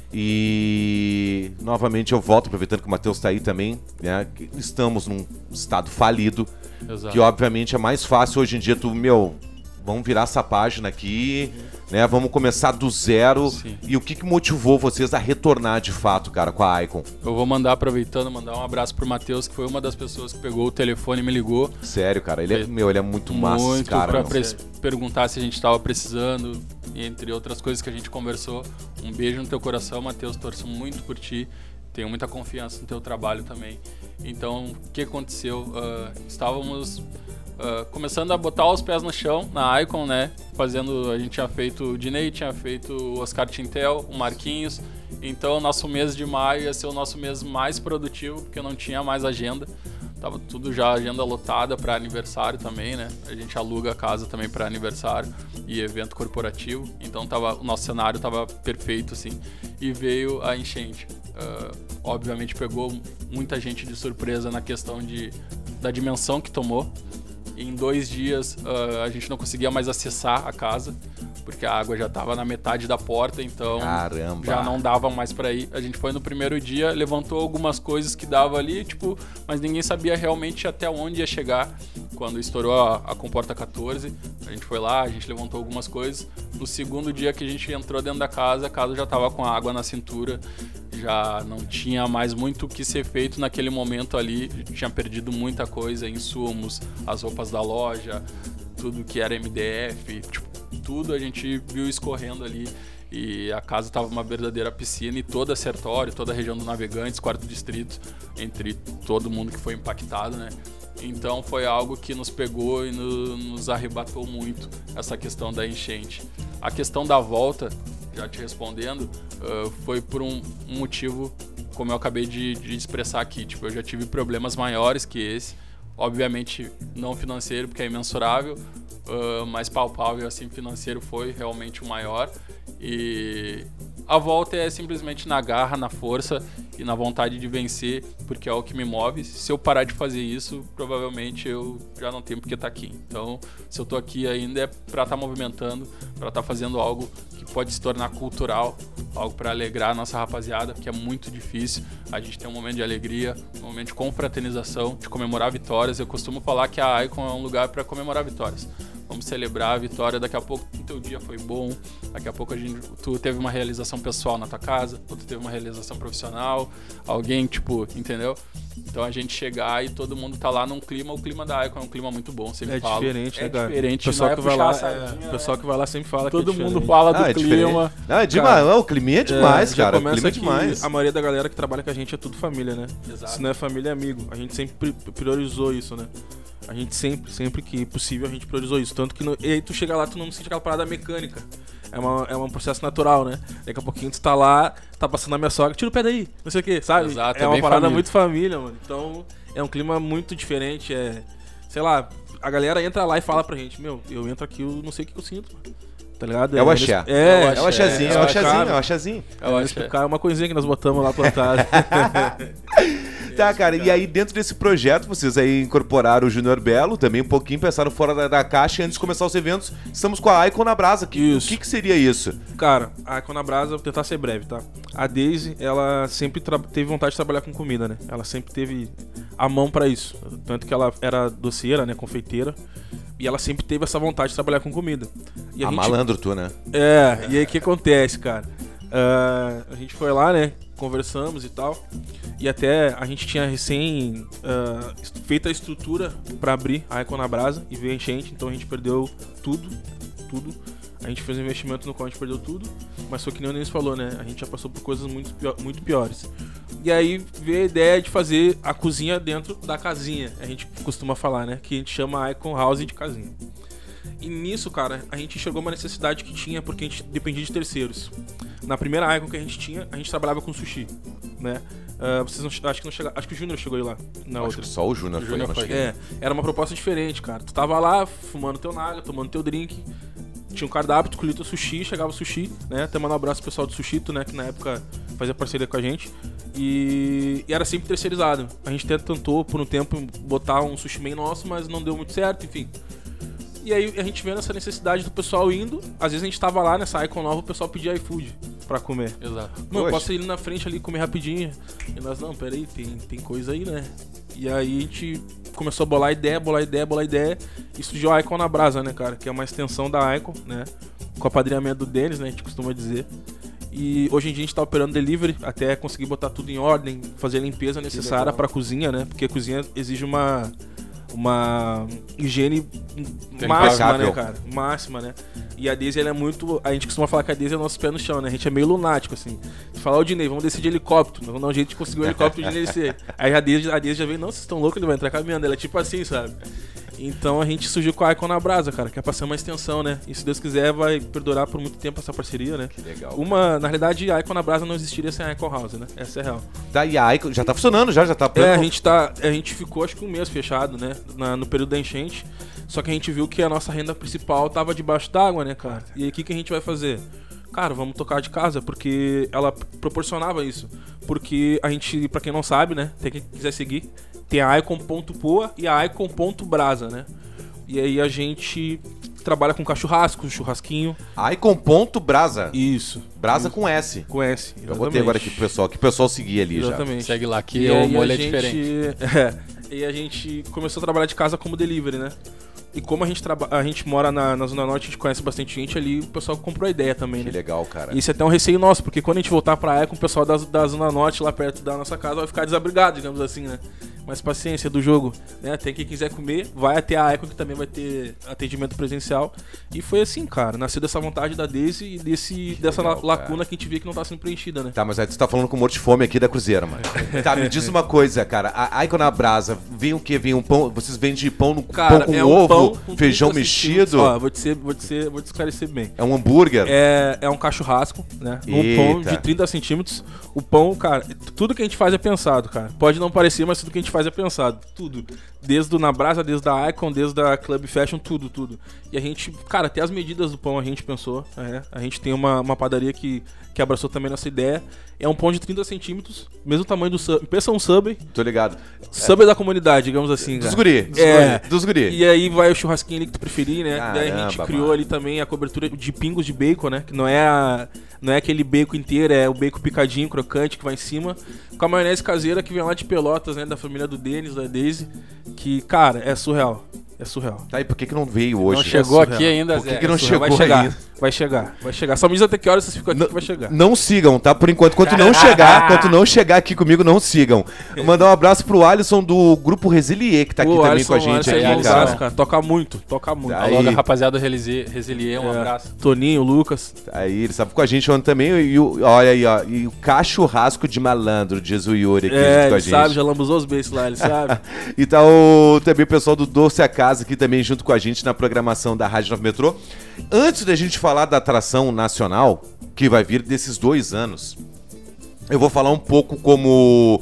E, novamente, eu volto, aproveitando que o Matheus tá aí também, né? Que estamos num estado falido, Exato. que, obviamente, é mais fácil hoje em dia tu, meu... Vamos virar essa página aqui, né? Vamos começar do zero. Sim. E o que, que motivou vocês a retornar de fato, cara, com a Icon? Eu vou mandar, aproveitando, mandar um abraço pro Matheus, que foi uma das pessoas que pegou o telefone e me ligou. Sério, cara, ele é, meu, ele é muito massa, esse Muito cara. pra meu. pres- perguntar se a gente tava precisando, entre outras coisas que a gente conversou. Um beijo no teu coração, Matheus, torço muito por ti. Tenho muita confiança no teu trabalho também. Então, o que aconteceu? Uh, estávamos uh, começando a botar os pés no chão na Icon, né? Fazendo, a gente tinha feito o Dinei, tinha feito o Oscar Tintel, o Marquinhos. Então, nosso mês de maio ia ser o nosso mês mais produtivo, porque não tinha mais agenda. Tava tudo já agenda lotada para aniversário também, né? A gente aluga a casa também para aniversário e evento corporativo. Então tava, o nosso cenário tava perfeito, assim. E veio a enchente. Uh, obviamente pegou muita gente de surpresa na questão de, da dimensão que tomou. Em dois dias uh, a gente não conseguia mais acessar a casa, porque a água já estava na metade da porta, então Caramba. já não dava mais para ir. A gente foi no primeiro dia, levantou algumas coisas que dava ali, tipo, mas ninguém sabia realmente até onde ia chegar. Quando estourou a, a comporta quatorze, a gente foi lá, a gente levantou algumas coisas. No segundo dia que a gente entrou dentro da casa, a casa já estava com a água na cintura, já não tinha mais muito o que ser feito naquele momento ali. A gente tinha perdido muita coisa, insumos, as roupas da loja, tudo que era M D F, tipo, tudo a gente viu escorrendo ali. E a casa estava uma verdadeira piscina, e toda Sertório, toda a região do Navegantes, quarto distrito, entre todo mundo que foi impactado, né? Então foi algo que nos pegou e no, nos arrebatou muito, essa questão da enchente. A questão da volta, já te respondendo, uh, foi por um, um motivo, como eu acabei de, de expressar aqui. Tipo, eu já tive problemas maiores que esse, obviamente não financeiro, porque é imensurável, uh, mas palpável assim, financeiro foi realmente o maior. E a volta é simplesmente na garra, na força e na vontade de vencer, porque é o que me move. Se eu parar de fazer isso, provavelmente eu já não tenho porque estar aqui. Então, se eu tô aqui ainda é para estar movimentando, para estar fazendo algo que pode se tornar cultural, algo para alegrar a nossa rapaziada, porque é muito difícil. A gente tem um momento de alegria, um momento de confraternização, de comemorar vitórias. Eu costumo falar que a Icon é um lugar para comemorar vitórias. vamos celebrar a vitória, daqui a pouco o teu dia foi bom, daqui a pouco a gente, tu teve uma realização pessoal na tua casa, ou tu teve uma realização profissional, alguém, tipo, entendeu? Então a gente chegar e todo mundo tá lá num clima, o clima da Icon é um clima muito bom, sempre É falo. diferente, né, é cara? diferente, O pessoal não é que vai puxar lá, a sardinha, é, o pessoal que vai lá sempre fala todo que é mundo diferente. fala do Ah, é clima. diferente. Não, é demais, não, o clima é demais, É, já cara. O começa clima é que demais. a maioria da galera que trabalha com a gente é tudo família, né? Exato. Se não é família, é amigo. A gente sempre pri- priorizou isso, né? A gente sempre, sempre que possível, a gente priorizou isso. Tanto que no, e aí tu chega lá, tu não sente aquela parada mecânica. É, uma, é um processo natural, né? Daqui a pouquinho tu tá lá, tá passando a minha sogra, tira o pé daí, não sei o que, sabe? Exato, é é uma bem parada família. muito família, mano. Então é um clima muito diferente. É, sei lá, a galera entra lá e fala pra gente: meu, eu entro aqui, eu não sei o que eu sinto, mano. Tá ligado? É o axé. É, É o axézinho, é o axézinho, é o axézinho. Eu acho explicar é uma coisinha que nós botamos lá plantada. Tá, cara, e aí dentro desse projeto vocês aí incorporaram o Júnior Belo, também um pouquinho pensaram fora da, da caixa e antes de começar os eventos, estamos com a Icon na Brasa. Que, Isso. O que, que seria isso? Cara, a Icon na Brasa, vou tentar ser breve, tá? A Daisy, ela sempre tra- teve vontade de trabalhar com comida, né? Ela sempre teve a mão pra isso. Tanto que ela era doceira, né? Confeiteira. E ela sempre teve essa vontade de trabalhar com comida. E A, a gente... malandro tu, né? É, e aí o que acontece, cara? Ah, a gente foi lá, né? Conversamos e tal. E até a gente tinha recém ah, est- feito a estrutura pra abrir a Icon na Brasa e veio a enchente, então a gente perdeu tudo, tudo. A gente fez um investimento no qual a gente perdeu tudo, mas foi que nem o Denis falou, né? A gente já passou por coisas muito, pio- muito piores. E aí veio a ideia de fazer a cozinha dentro da casinha, a gente costuma falar, né? Que a gente chama a Icon House de casinha. E nisso, cara, a gente enxergou uma necessidade que tinha porque a gente dependia de terceiros. Na primeira Icon que a gente tinha, a gente trabalhava com sushi, né? Ah, vocês não, acho que não chegaram, acho que o Júnior chegou aí lá na Acho outra. que só o Júnior O foi. Júnior não foi. cheguei. É, era uma proposta diferente, cara. Tu tava lá fumando teu naga, tomando teu drink, tinha um cardápio, tu colhia teu sushi, chegava o sushi, né? Até mandar um abraço pro pessoal do Sushito, né? Que na época fazia parceria com a gente. E, e era sempre terceirizado. A gente até tentou por um tempo botar um sushi man nosso, mas não deu muito certo, enfim. E aí a gente vendo essa necessidade do pessoal indo, às vezes a gente tava lá nessa Icon nova, o pessoal pedia iFood pra comer. Exato. Mano, Poxa. posso ir ali na frente ali comer rapidinho. E nós, não, peraí, tem, tem coisa aí, né? E aí a gente começou a bolar ideia, bolar ideia, bolar ideia. E surgiu a Icon na Brasa, né, cara? Que é uma extensão da Icon, né? Com o apadrinhamento do Denis, né? A gente costuma dizer. E hoje em dia a gente tá operando delivery, até conseguir botar tudo em ordem, fazer a limpeza necessária pra cozinha, né? Porque a cozinha exige uma... uma higiene máxima, Impecável. né, cara? Máxima, né? E a Daisy, ela é muito... A gente costuma falar que a Daisy é o nosso pé no chão, né? A gente é meio lunático, assim. Se falar, ô Dinei, vamos descer de helicóptero. Vamos dar um jeito de conseguir um helicóptero de descer. Aí a Daisy, a Daisy já vem, não, vocês estão loucos, ele vai entrar caminhando. Ela é tipo assim, sabe? Então a gente surgiu com a Icon na Brasa, cara, que é pra ser uma extensão, né? E se Deus quiser, vai perdurar por muito tempo essa parceria, né? Que legal. Uma, na realidade, a Icon na Brasa não existiria sem a Icon House, né? Essa é a real. Tá, e a Icon já tá funcionando, já, já tá É, a pleno. gente tá. A gente ficou acho que um mês fechado, né? Na- no período da enchente. Só que a gente viu que a nossa renda principal tava debaixo d'água, né, cara? E aí o que, que a gente vai fazer? Cara, vamos tocar de casa, porque ela proporcionava isso. Porque a gente, pra quem não sabe, né? Tem quem quiser seguir, tem a icon.poa e a icon.brasa, né? E aí a gente trabalha com churrasco, churrasquinho. Icon.brasa. Isso. Brasa com S. Com S. Eu botei agora aqui pro pessoal, que o pessoal seguir ali já. Exatamente. Segue lá que E o aí molho a é gente- diferente. É, e a gente começou a trabalhar de casa como delivery, né? E como a gente, traba... a gente mora na, na Zona Norte, a gente conhece bastante gente ali, o pessoal comprou a ideia também, Que né? legal, cara. E isso é até um receio nosso, porque quando a gente voltar pra Icon, o pessoal da, da Zona Norte, lá perto da nossa casa, vai ficar desabrigado, digamos assim, né? Mas paciência do jogo, né? Tem quem quiser comer, vai até a Icon, que também vai ter atendimento presencial. E foi assim, cara, nasceu dessa vontade da Daisy e desse, dessa legal, la- lacuna cara. que a gente via que não tá sendo preenchida, né? Tá, mas aí tu tá falando com morto de fome aqui da Cruzeira, mano. Tá, me diz uma coisa, cara. A Icon na Brasa, vem o quê? Vem um pão. Vocês vendem pão, no, Cara, pão com é um ovo, pão com feijão trinta mexido. centímetros. Ó, vou te, ser, vou, te ser, vou te esclarecer bem. É um hambúrguer. É, é um cachurrasco, né? Um Eita. pão de trinta centímetros. O pão, cara, tudo que a gente faz é pensado, cara. Pode não parecer, mas tudo que a gente faz é pensado. Tudo. Desde o Na Brasa, desde a Icon, desde a Club Fashion, tudo, tudo. E a gente, cara, até as medidas do pão a gente pensou. É, a gente tem uma, uma padaria que, que abraçou também nossa ideia. É um pão de trinta centímetros, mesmo tamanho do Subway. Pensa um Subway. Tô ligado. Subway da comunidade, digamos assim, Dos cara. guri. Dos É. guri. Dos guri. E aí vai o churrasquinho ali que tu preferir, né? Daí a gente Caramba, criou mano. ali também a cobertura de pingos de bacon, né? Que não é, a, não é aquele bacon inteiro, é o bacon picadinho, crocante, que vai em cima. Com a maionese caseira que vem lá de Pelotas, né? Da família do Denis, da Daisy. Que, cara, é surreal. É surreal. Tá, e por que que não veio hoje? Não chegou É aqui surreal. ainda, Por que Zé. que não É surreal. chegou Vai chegar, ainda? vai chegar, vai chegar. Só me diz até que horas vocês ficam aqui Não- que vai chegar. Não sigam, tá? Por enquanto, enquanto não chegar, enquanto não chegar aqui comigo, não sigam. Vou mandar um abraço pro Alisson do grupo Resilier, que tá aqui Pô, também Alisson, com a gente. Alisson Aí, é Alisson. cara. irmãozaço, cara. Toca muito, toca muito. Aí. Alô, rapaziada do Resilier, Resilier, um É. abraço. Toninho, Lucas. Aí ele estava com a gente ontem também. E o, olha aí, ó. E o cachorrasco de malandro, diz o Yuri aqui É, junto com a ele gente. sabe, já lambuzou os beijos lá, ele sabe. E tá o, também o pessoal do Doce a Casa aqui também junto com a gente na programação da Rádio Nove Metrô. Antes da gente falar da atração nacional, que vai vir desses dois anos, eu vou falar um pouco como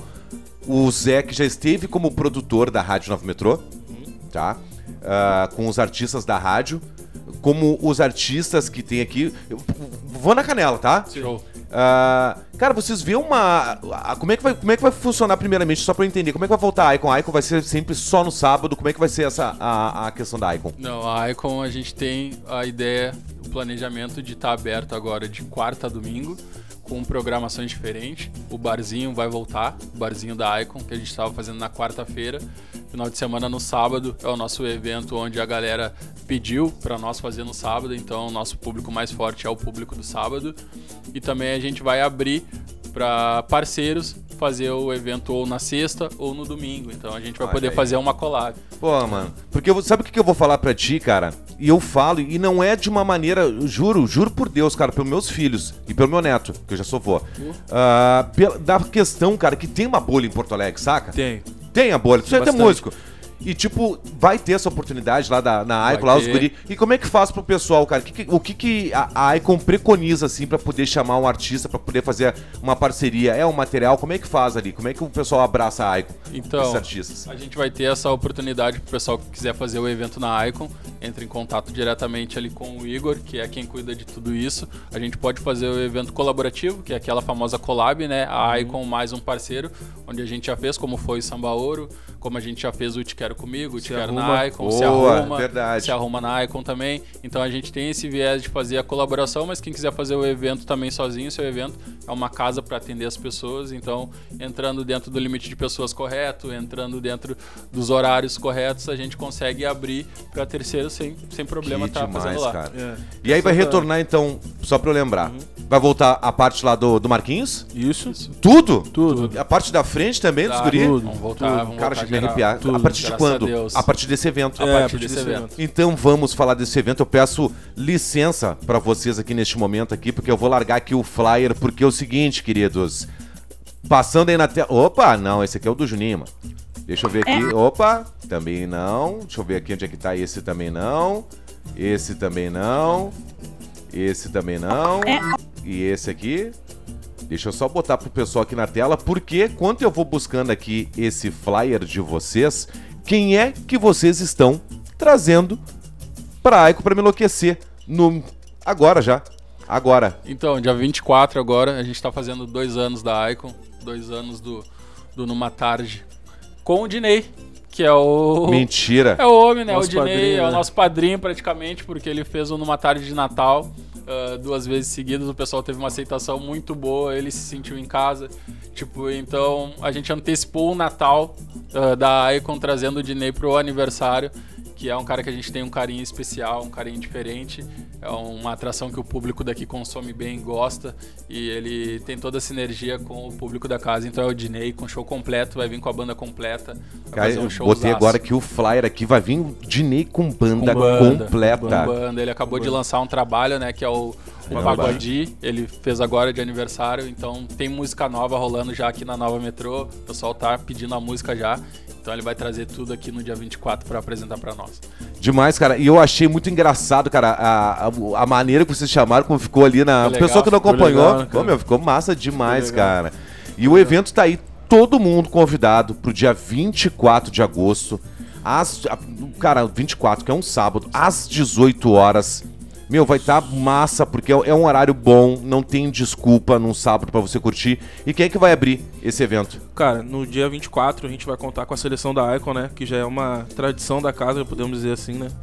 o Zé, que já esteve como produtor da Rádio Nove Metrô, tá? Ah, com os artistas da rádio, como os artistas que tem aqui. Eu vou na canela, tá? Show. Ah, cara, vocês vê uma. a- Como é, que vai, como é que vai funcionar primeiramente, só pra eu entender? Como é que vai voltar a Icon? A Icon vai ser sempre só no sábado? Como é que vai ser essa a, a questão da Icon? Não, a Icon a gente tem a ideia, o planejamento de estar aberto agora de quarta a domingo, com programações diferentes. O barzinho vai voltar, o barzinho da Icon, que a gente estava fazendo na quarta-feira. Final de semana no sábado é o nosso evento onde a galera pediu para nós fazer no sábado, então o nosso público mais forte é o público do sábado. E também a gente vai abrir para parceiros fazer o evento ou na sexta ou no domingo. Então a gente vai Olha poder aí. fazer uma collab. Pô, mano, porque eu, vou- sabe o que que eu vou falar pra ti, cara? E eu falo, e não é de uma maneira, eu juro, juro por Deus, cara, pelos meus filhos e pelo meu neto, que eu já sou vô. Ah, pela- da questão, cara, que tem uma bolha em Porto Alegre, saca? Tem. Tem a bolha, precisa ter Bastante. músico. E, tipo, vai ter essa oportunidade lá da, na Vai Icon, lá os ter. guri. E como é que faz pro pessoal, cara? Que que- o que, que a, a Icon preconiza, assim, pra poder chamar um artista, pra poder fazer uma parceria? É um material? Como é que faz ali? Como é que o pessoal abraça a Icon, Então, esses artistas? a gente vai ter essa oportunidade pro pessoal que quiser fazer o evento na Icon, entre em contato diretamente ali com o Igor, que é quem cuida de tudo isso. A gente pode fazer o evento colaborativo, que é aquela famosa collab, né? A Icon mais um parceiro, onde a gente já fez, como foi o Samba Ouro, como a gente já fez o Te Quero Comigo, o Te Se Quero Arruma. na Icon, Se Boa, Arruma, verdade. Se Arruma na Icon também. Então a gente tem esse viés de fazer a colaboração, mas quem quiser fazer o evento também sozinho, seu evento é uma casa para atender as pessoas, então entrando dentro do limite de pessoas correto, entrando dentro dos horários corretos, a gente consegue abrir para terceiro sem, sem problema Que estar demais, fazendo lá. cara. É. E aí vai Só pra- retornar, então, só pra eu lembrar, vai voltar a parte lá do, do Marquinhos? Isso. Tudo? Tudo. A parte da frente também, dos Tá, guri? tudo. Vamos voltar, vamos Cara, voltar chega a geral. arrepiar. Tudo. A partir de Graças quando? a Deus. A partir desse evento. A É, partir desse evento. Então vamos falar desse evento. Eu peço licença pra vocês aqui neste momento aqui, porque eu vou largar aqui o flyer, porque é o seguinte, queridos. Passando aí na tela. Opa, não, esse aqui é o do Juninho, mano. Deixa eu ver aqui. Opa, também não. Deixa eu ver aqui onde é que tá. Esse também não. Esse também não. Esse também não. E esse aqui. Deixa eu só botar pro pessoal aqui na tela, porque quando eu vou buscando aqui esse flyer de vocês, quem é que vocês estão trazendo pra Icon pra me enlouquecer? No... Agora já. Agora. Então, dia vinte e quatro agora, a gente tá fazendo dois anos da Icon, dois anos do, do Numa Tarde, com o Dinei, que é o... Mentira. É o homem, né? Nosso o Dinei padrinho, é o né? nosso padrinho praticamente, porque ele fez o Numa Tarde de Natal uh, duas vezes seguidas. O pessoal teve uma aceitação muito boa, ele se sentiu em casa. Tipo, então a gente antecipou o Natal uh, da Icon trazendo o Dinei pro aniversário, que é um cara que a gente tem um carinho especial, um carinho diferente. É uma atração que o público daqui consome bem, gosta, e ele tem toda a sinergia com o público da casa. Então é o Dinei com show completo, vai vir com a banda completa. Vai Cara, fazer um eu showzaço. botei agora aqui o flyer aqui, vai vir o Dinei com banda, Com banda, completa. com banda. Ele acabou de lançar um trabalho, né, que é o, o Banda. Pagodi. Ele fez agora de aniversário, então tem música nova rolando já aqui na Nova Metrô. O pessoal tá pedindo a música já. Então ele vai trazer tudo aqui no dia vinte e quatro para apresentar para nós. Demais, cara. E eu achei muito engraçado, cara, a, a, a maneira que vocês chamaram, como ficou ali na... Ficou O legal, pessoal que não ficou acompanhou, legal, né, cara? pô, meu, ficou massa demais, Ficou legal. cara. E o evento tá aí, todo mundo convidado pro dia vinte e quatro de agosto, às... a- Cara, vinte e quatro, que é um sábado, às dezoito horas. Meu, vai estar massa, porque é é um horário bom, não tem desculpa num sábado pra você curtir. E quem é que vai abrir esse evento? Cara, no dia vinte e quatro a gente vai contar com a seleção da Icon, né? Que já é uma tradição da casa, podemos dizer assim, né?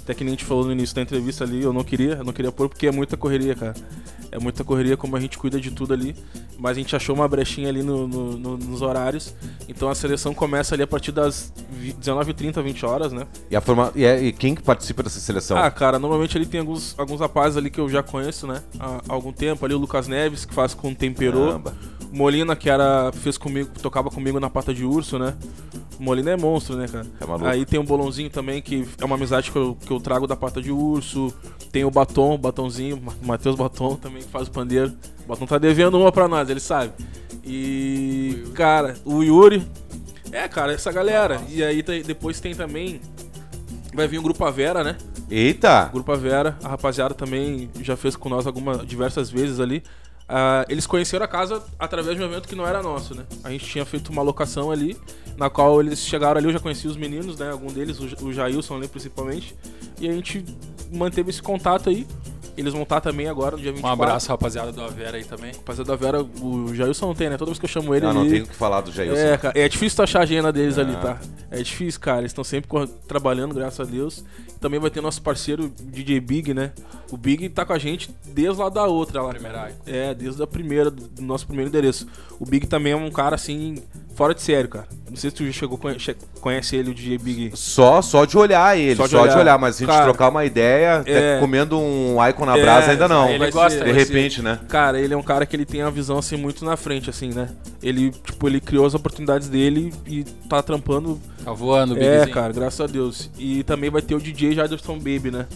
Até que nem a gente falou no início da entrevista ali, eu não queria, eu não queria pôr porque é muita correria, cara. É muita correria como a gente cuida de tudo ali. Mas a gente achou uma brechinha ali no, no, no, nos horários. Então a seleção começa ali a partir das dezenove e trinta, vinte horas, né? E, a forma, e, é, e quem que participa dessa seleção? Ah, cara, normalmente ali tem alguns, alguns rapazes ali que eu já conheço, né? Há algum tempo. Ali o Lucas Neves, que faz com Temperô. Caramba. Molina, que era, fez comigo, tocava comigo na Pata de Urso, né? O Molina é monstro, né, cara? É maluco. Aí tem o Bolãozinho também, que é uma amizade que eu, que eu trago da Pata de Urso. Tem o Batom, o Batonzinho, o Matheus Batom também, que faz o pandeiro. O Batom tá devendo uma pra nós, ele sabe. E, o cara, o Yuri. É, cara, essa galera. E aí depois tem também... Vai vir o Grupo Avera, né? Eita! O Grupo Avera, a rapaziada também já fez com nós algumas, diversas vezes ali. Uh, eles conheceram a casa através de um evento que não era nosso, né? A gente tinha feito uma locação ali, na qual eles chegaram ali, eu já conheci os meninos, né? Algum deles, o, o Jailson ali principalmente. E a gente manteve esse contato aí. Eles vão estar também agora no dia vinte e Um quatro. abraço, rapaziada do Avera aí também. Rapaziada do Avera, o Jailson não tem, né? Toda vez que eu chamo ele, Não, não ele... tenho o que falar do Jailson. É, cara, é difícil tu achar a agenda deles Ah. ali, tá? É difícil, cara. Eles estão sempre cor- trabalhando, graças a Deus. Também vai ter nosso parceiro D J Big, né? O Big tá com a gente desde lá da outra lá. Primeira. É, desde a primeira, do nosso primeiro endereço. O Big também é um cara, assim, fora de sério, cara. Não sei se tu já chegou, conhe- conhece ele, o D J Big. Só, só de olhar ele, Só só de de olhar. olhar, mas a gente Cara, trocar uma ideia, é- até comendo um Icon na É, brasa ainda não. ele vai gosta, ser- De vai repente, ser- né? Cara, ele é um cara que ele tem a visão, assim, muito na frente, assim, né? Ele, tipo, ele criou as oportunidades dele e tá trampando. Tá voando, É, Bigzinho. cara, graças a Deus. E também vai ter o D J Jaderson Baby, né?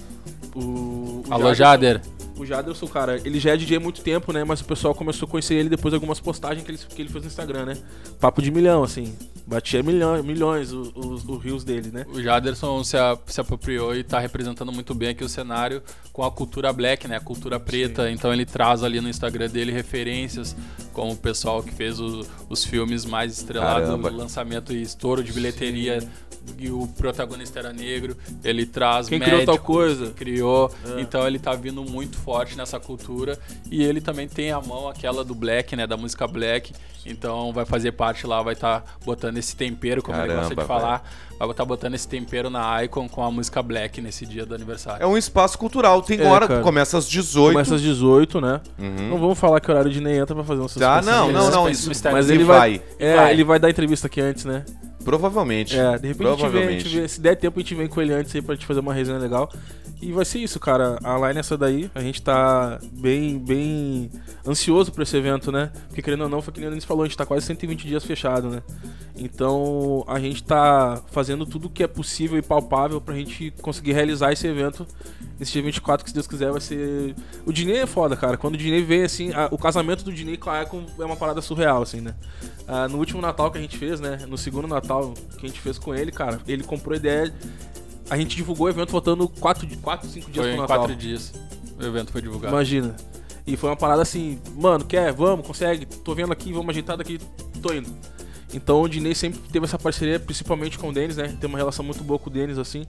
O, o Alô, Jaderson- Jader. O Jaderson, cara, ele já é D J há muito tempo, né? Mas o pessoal começou a conhecer ele depois de algumas postagens que ele, que ele fez no Instagram, né? Papo de milhão, assim. Batia milhões, milhões os, os, os rios dele, né? O Jaderson se, a- se apropriou e tá representando muito bem aqui o cenário com a cultura black, né? A cultura preta. Então ele traz ali no Instagram dele referências como o pessoal que fez o- os filmes mais estrelados, Caramba. lançamento e estouro de bilheteria. E o protagonista era negro. Ele traz Quem criou médicos, tal coisa? criou. É. Então ele tá vindo muito forte nessa cultura. E ele também tem a mão aquela do black, né? Da música black. Então vai fazer parte lá, vai estar botando esse tempero, como ele gosta de Caramba, falar. Vai estar botando esse tempero na Icon com a música black nesse dia do aniversário. É um espaço cultural, tem É, hora cara. que começa às dezoito. Começa às dezoito, né? Uhum. Não vamos falar que horário de nem entra pra fazer um Tá, não, não, não, Esse isso mistério. Mas e ele vai. vai, é, Vai. ele vai dar entrevista aqui antes, né? Provavelmente. É, de repente a gente, vem, a Provavelmente. gente vê, se der tempo a gente vem com ele antes aí pra gente fazer uma resenha legal. E vai ser isso, cara. A line é essa daí. A gente tá bem, bem ansioso por esse evento, né? Porque querendo ou não, foi que nem a Denise falou, a gente tá quase cento e vinte dias fechado, né? Então a gente tá fazendo tudo que é possível e palpável pra gente conseguir realizar esse evento nesse dia vinte e quatro, que se Deus quiser vai ser... O Dinei é foda, cara. Quando o Dinei vem, assim, a- o casamento do Dinei com a Icon é uma parada surreal, assim, né? Ah, no último Natal que a gente fez, né? No segundo Natal que a gente fez com ele, cara, ele comprou a ideia... A gente divulgou o evento faltando quatro, cinco dias Foi pro em Natal. quatro dias. O evento foi divulgado. Imagina. E foi uma parada assim, mano, quer? Vamos, consegue? Tô vendo aqui, vamos ajeitar daqui, tô indo. Então o Dinei sempre teve essa parceria, principalmente com o Denis, né? Tem uma relação muito boa com o Denis, assim.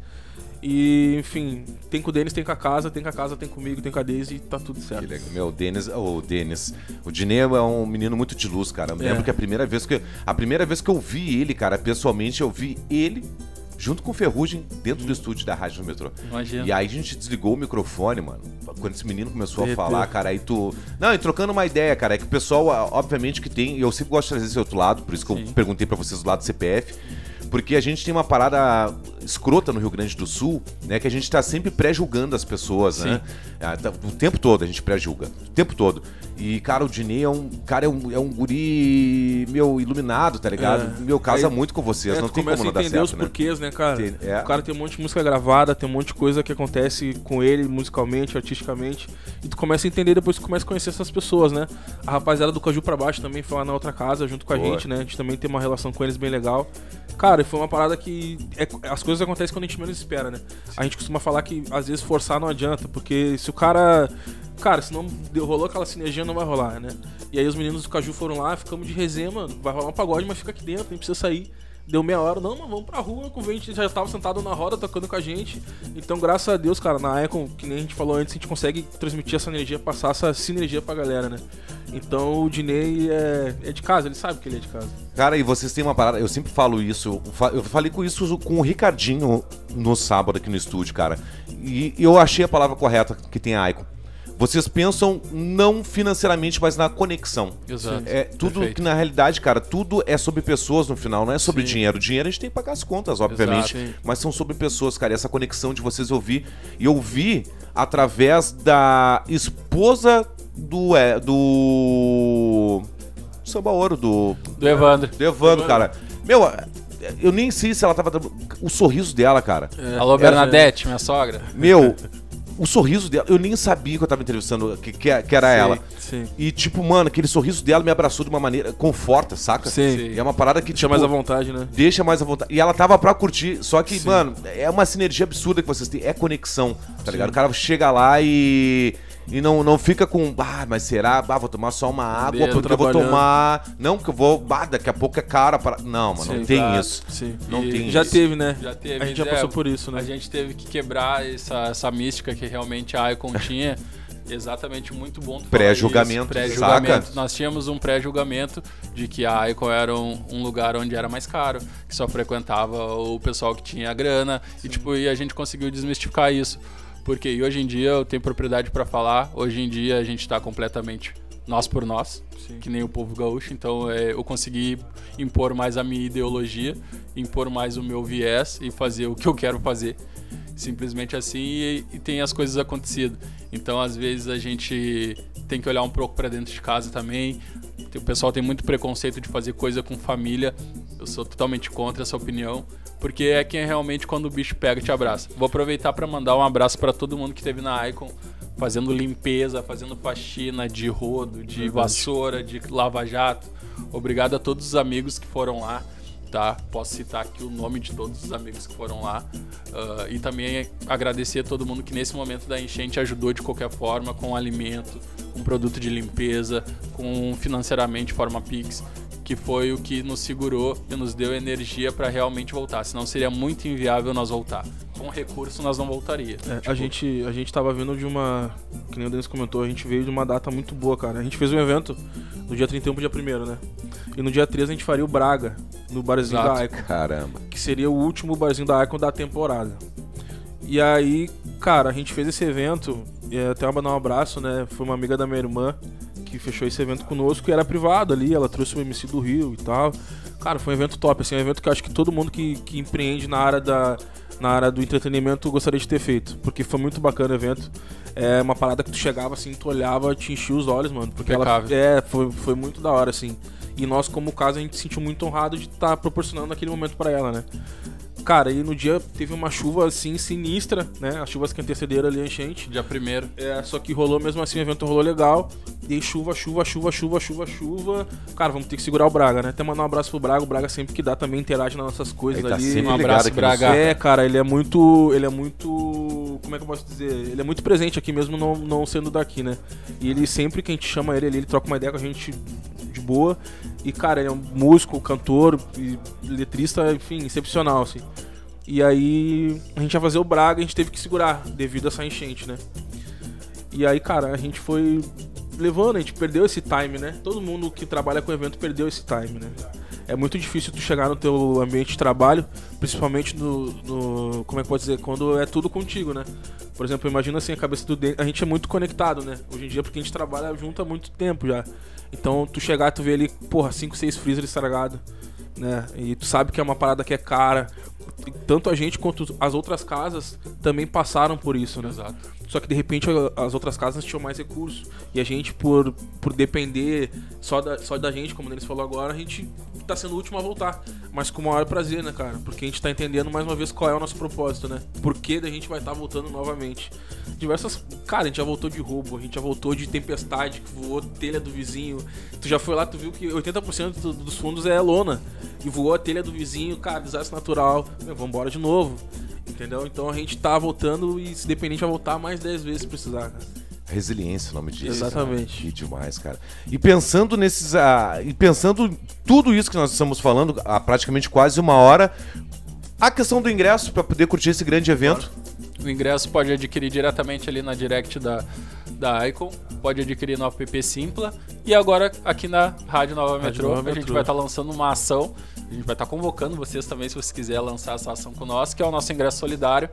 E, enfim, tem com o Denis, tem com a casa, tem com a casa, tem comigo, tem com a Daisy e tá tudo Que certo. legal. Meu, o Denis, o Denis, o Dinei é um menino muito de luz, cara. Eu É. lembro que a primeira vez que a primeira vez que eu vi ele, cara, pessoalmente, eu vi ele junto com o Ferrugem dentro do estúdio da Rádio no Metrô. Imagina. E aí a gente desligou o microfone, mano. Quando esse menino começou a Derreteu. falar, cara, aí tu... Não, e trocando uma ideia, cara, é que o pessoal, ah, obviamente que tem... E eu sempre gosto de trazer esse outro lado, por isso que Sim. eu perguntei pra vocês do lado do C P F. Porque a gente tem uma parada escrota no Rio Grande do Sul, né? Que a gente tá sempre pré-julgando as pessoas, né? Ah, tá- O tempo todo a gente pré-julga. O tempo todo. E, cara, o Dinei é um... Cara, é um, é um guri, meu, iluminado, tá ligado? É. Meu, casa Aí- muito com vocês. É, não tu tem começa como não a dar entender os certo, né? porquês, né, cara? Tem- é. O cara tem um monte de música gravada, tem um monte de coisa que acontece com ele, musicalmente, artisticamente. E tu começa a entender depois que tu começa a conhecer essas pessoas, né? A rapaziada do Caju pra Baixo também foi lá na outra casa, junto com a Boa. gente, né? A gente também tem uma relação com eles bem legal. Cara, e foi uma parada que... é- as coisas acontecem quando a gente menos espera, né? A gente costuma falar que, às vezes, forçar não adianta, porque se o cara... Cara, se não deu- rolou aquela sinergia, não vai rolar, né? E aí os meninos do Caju foram lá, ficamos de resenha, mano. Vai rolar um pagode, mas fica aqui dentro, nem precisa sair. Deu meia hora, não, mas vamos pra rua, com o gente já tava sentado na roda, tocando com a gente. Então, graças a Deus, cara, na Icon, que nem a gente falou antes, a gente consegue transmitir essa energia, passar essa sinergia pra galera, né? Então o Dinei é, é de casa, ele sabe que ele é de casa. Cara, e vocês têm uma parada, eu sempre falo isso, eu fa- eu falei com isso com o Ricardinho no sábado aqui no estúdio, cara. e, e eu achei a palavra correta que tem a Icon. Vocês pensam não financeiramente, mas na conexão. Exato. É tudo Perfeito. que na realidade, cara, tudo é sobre pessoas no final, não é sobre Sim. dinheiro. Dinheiro a gente tem que pagar as contas, obviamente. Exato. Mas são sobre pessoas, cara. E essa conexão de vocês ouvir. E ouvir através da esposa do. É, do. Samba Ouro, do. Do Evandro. Do Evandro, cara. Meu, eu nem sei se ela tava. O sorriso dela, cara. É. Alô, Bernadette, minha sogra. Meu. O sorriso dela, eu nem sabia que eu tava entrevistando, que, que, que era Sim, ela. sim. E tipo, mano, aquele sorriso dela me abraçou de uma maneira, conforta, saca? Sim. E é uma parada que, Deixa tipo, mais à vontade, né? deixa mais à vontade. E ela tava pra curtir, só que, Sim. mano, é uma sinergia absurda que vocês têm, é conexão, tá Sim. ligado? O cara chega lá e... E não, não fica com, ah, mas será? Ah, vou tomar só uma água Dedo, porque eu vou trabalhando. tomar... Não, porque eu vou... Ah, daqui a pouco é cara para... Não, mano, Sim, não tem exato. isso. Sim. Não E tem Já isso. teve, né? Já teve. A gente já é, passou por isso, né? A gente teve que quebrar essa, essa mística que realmente a Icon tinha. Exatamente, muito bom tu falar Pré-julgamento, isso. Pré-julgamento. saca? Nós tínhamos um pré-julgamento de que a Icon era um, um lugar onde era mais caro, que só frequentava o pessoal que tinha grana. E, tipo, e a gente conseguiu desmistificar isso. Porque e hoje em dia eu tenho propriedade pra falar, hoje em dia a gente tá completamente nós por nós, Sim. que nem o povo gaúcho, então é, eu consegui impor mais a minha ideologia, impor mais o meu viés e fazer o que eu quero fazer, simplesmente assim, e, e tem as coisas acontecido. Então às vezes a gente tem que olhar um pouco pra dentro de casa também. O pessoal tem muito preconceito de fazer coisa com família, eu sou totalmente contra essa opinião. Porque é quem é realmente quando o bicho pega e te abraça. Vou aproveitar para mandar um abraço para todo mundo que esteve na Icon, fazendo limpeza, fazendo faxina de rodo, de Verdade. vassoura, de lava-jato. Obrigado a todos os amigos que foram lá, tá? Posso citar aqui o nome de todos os amigos que foram lá. Uh, e também agradecer a todo mundo que nesse momento da enchente ajudou de qualquer forma, com alimento, com produto de limpeza, com financeiramente, forma Pix, que foi o que nos segurou e nos deu energia para realmente voltar. Senão seria muito inviável nós voltar. Com recurso nós não voltaria. É, Tipo, a, gente, a gente tava vindo de uma... Que nem o Denis comentou, a gente veio de uma data muito boa, cara. A gente fez um evento no dia trinta e um pro dia primeiro, né? E no dia treze a gente faria o Braga, no barzinho Exato. da Icon. Caramba. Que seria o último barzinho da Icon da temporada. E aí, cara, a gente fez esse evento, e até mandar um abraço, né? Foi uma amiga da minha irmã que fechou esse evento conosco, que era privado ali, ela trouxe o M C do Rio e tal. Cara, foi um evento top, assim, um evento que eu acho que todo mundo que, que empreende na área, da, na área do entretenimento gostaria de ter feito, porque foi muito bacana o evento. É uma parada que tu chegava assim, tu olhava, te enchia os olhos, mano, porque ela, Impecável. é, foi, foi muito da hora, assim. E nós, como caso, a gente se sentiu muito honrado de estar proporcionando aquele momento pra ela, né? Cara, e no dia teve uma chuva assim sinistra, né? As chuvas que antecederam ali a enchente. dia primeiro. É, só que rolou mesmo assim, o evento rolou legal. E aí chuva, chuva, chuva, chuva, chuva, chuva. Cara, vamos ter que segurar o Braga, né? Até mandar um abraço pro Braga. O Braga sempre que dá também interage nas nossas coisas Ele tá ali. sempre Um ligado abraço, aqui no Braga. som. É, cara, ele é muito. Ele é muito. Como é que eu posso dizer? Ele é muito presente aqui mesmo, não, não sendo daqui, né? E ele sempre que a gente chama ele ali, ele troca uma ideia com a gente de boa. E, cara, ele é um músico, cantor, e letrista, enfim, excepcional, assim. E aí a gente ia fazer o Braga, a gente teve que segurar devido a essa enchente, né? E aí, cara, a gente foi levando, a gente perdeu esse time, né? Todo mundo que trabalha com evento perdeu esse time, né? É muito difícil tu chegar no teu ambiente de trabalho, principalmente no, no como é que pode dizer, quando é tudo contigo, né? Por exemplo, imagina assim, a cabeça do Denis, a gente é muito conectado, né? Hoje em dia, porque a gente trabalha junto há muito tempo já. Então, tu chegar e tu vê ali, porra, cinco, seis freezers estragados, né? E tu sabe que é uma parada que é cara. Tanto a gente quanto as outras casas também passaram por isso, né? Exato. Só que de repente as outras casas tinham mais recursos. E a gente, por, por depender só da, só da gente, como o Denis falou agora, a gente tá sendo o último a voltar. Mas com o maior prazer, né, cara? Porque a gente tá entendendo mais uma vez qual é o nosso propósito, né? Por que a gente vai estar tá voltando novamente. Diversas... Cara, a gente já voltou de roubo, a gente já voltou de tempestade, que voou telha do vizinho. Tu já foi lá, tu viu que oitenta por cento dos fundos é lona. E voou a telha do vizinho, cara, desastre natural. Meu, vambora de novo. Entendeu? Então a gente tá voltando e se dependente vai voltar mais dez vezes se precisar, cara. Resiliência, o nome disso. Exatamente. Que demais, cara. E pensando nesses. Ah, e pensando tudo isso que nós estamos falando, há praticamente quase uma hora, a questão do ingresso para poder curtir esse grande evento. O ingresso pode adquirir diretamente ali na direct da, da Icon, pode adquirir no app Simpla e agora aqui na Rádio Nova Rádio Metrô Nova a gente Metrô. vai estar lançando uma ação, a gente vai estar convocando vocês também se vocês quiserem lançar essa ação conosco, que é o nosso ingresso solidário.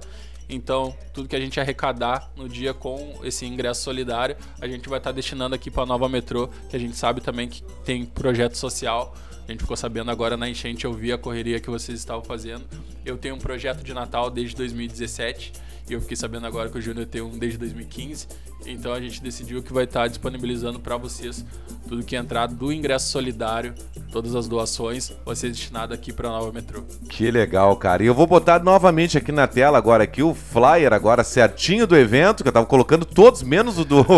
Então, tudo que a gente arrecadar no dia com esse ingresso solidário, a gente vai estar destinando aqui para a Nova Metrô, que a gente sabe também que tem projeto social. A gente ficou sabendo agora na enchente, eu vi a correria que vocês estavam fazendo. Eu tenho um projeto de Natal desde dois mil e dezessete e eu fiquei sabendo agora que o Júnior tem um desde dois mil e quinze. Então a gente decidiu que vai estar disponibilizando para vocês tudo que entrar do ingresso solidário, todas as doações, vai ser destinado aqui para a Nova Metrô. Que legal, cara. E eu vou botar novamente aqui na tela agora aqui o flyer agora certinho do evento, que eu tava colocando todos, menos o do,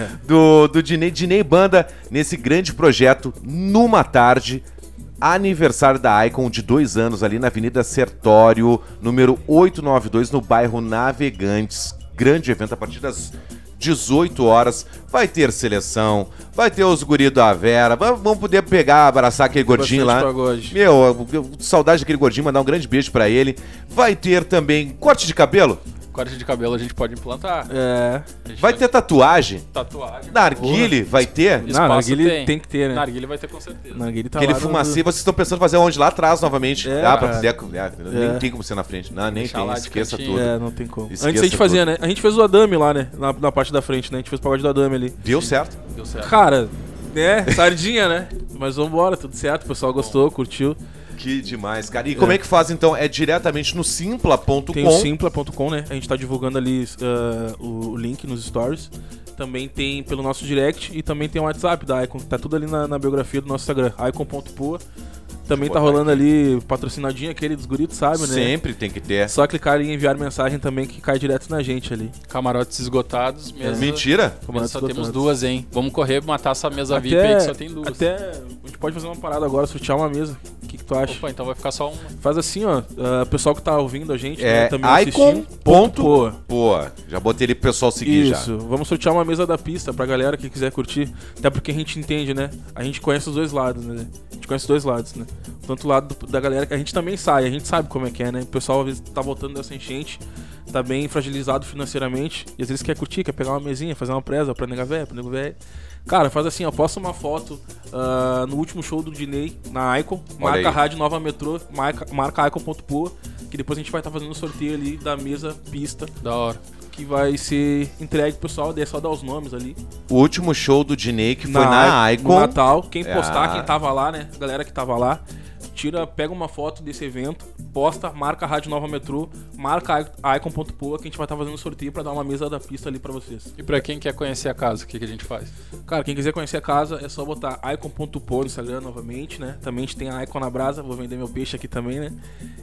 do, do Dinei, Dinei Banda, nesse grande projeto, numa tarde, aniversário da Icon de dois anos ali na Avenida Sertório, número oitocentos e noventa e dois, no bairro Navegantes. Grande evento a partir das dezoito horas, vai ter seleção, vai ter os guris da Vera, vamos poder pegar, abraçar aquele gordinho lá. Pagode. Meu, eu, eu, saudade daquele gordinho, mandar um grande beijo pra ele. Vai ter também corte de cabelo. Corte de cabelo a gente pode implantar. É. Vai ter tatuagem. Tatuagem. Narguile vai ter. Não, narguile tem. tem que ter, né? Narguile vai ter com certeza. Narguile tá Aquele lá fumacê, no... vocês estão pensando em fazer onde? Lá atrás novamente. É, ah, pra cara. poder. Ah, nem É. tem como ser na frente. Não, nem Deixar tem. lá de Esqueça cantinho. tudo. É, não tem como. Esqueça Antes a gente fazia, tudo. né? A gente fez o Adame lá, né? Na, na parte da frente, né? A gente fez o pagode do Adame ali. Deu certo. Deu certo. Cara, né? Sardinha, né? Mas vambora, tudo certo. O pessoal gostou, curtiu. Que demais, cara. E como é que faz então? É diretamente no simpla ponto com. Tem o simpla ponto com, né? A gente tá divulgando ali uh, o, o link nos stories. Também tem pelo nosso direct e também tem o WhatsApp da Icon. Tá tudo ali na, na biografia do nosso Instagram, icon ponto pua. Também tá rolando ali patrocinadinho aquele dos guritos, sabe, né? Sempre tem que ter. Só clicar em enviar mensagem também que cai direto na gente ali. Camarotes esgotados. Mesa... Mentira? Mesa Camarotes só esgotados. temos duas, hein? Vamos correr matar essa mesa V I P aí que só tem duas. Até a gente pode fazer uma parada agora, sortear uma mesa. O que, que tu acha? Opa, então vai ficar só uma. Faz assim, ó. O pessoal que tá ouvindo a gente, É né, também icon assistindo. ponto Pô. Pô, já botei ele pro pessoal seguir já. Isso, vamos sortear uma mesa da pista pra galera que quiser curtir. Até porque a gente entende, né? A gente conhece os dois lados, né? A gente conhece os dois lados, né? Tanto o lado do- da galera que a gente também sai, a gente sabe como é que é, né? O pessoal às vezes tá voltando dessa enchente, tá bem fragilizado financeiramente e às vezes quer curtir, quer pegar uma mesinha, fazer uma presa pra nega véia, pra nego velho. Cara, faz assim, ó, posta uma foto ah, no último show do Dinei na Icon, Olha marca a aí. Rádio Nova Metrô, marca, marca icon ponto pua, que depois a gente vai estar fazendo um sorteio ali da mesa pista, Da hora. que vai ser entregue pro pessoal, daí é só dar os nomes ali. O último show do Dinei que foi na No Icon. Natal, quem postar, Ah. quem tava lá, né? A galera que tava lá, tira, pega uma foto desse evento, posta, marca a Rádio Nova Metrô, marca a icon ponto pua, que a gente vai estar fazendo sorteio pra dar uma mesa da pista ali pra vocês. E pra quem quer conhecer a casa, o que, que a gente faz? Cara, quem quiser conhecer a casa é só botar icon ponto pua no Instagram novamente, né? Também a gente tem a Icon na Brasa, vou vender meu peixe aqui também, né?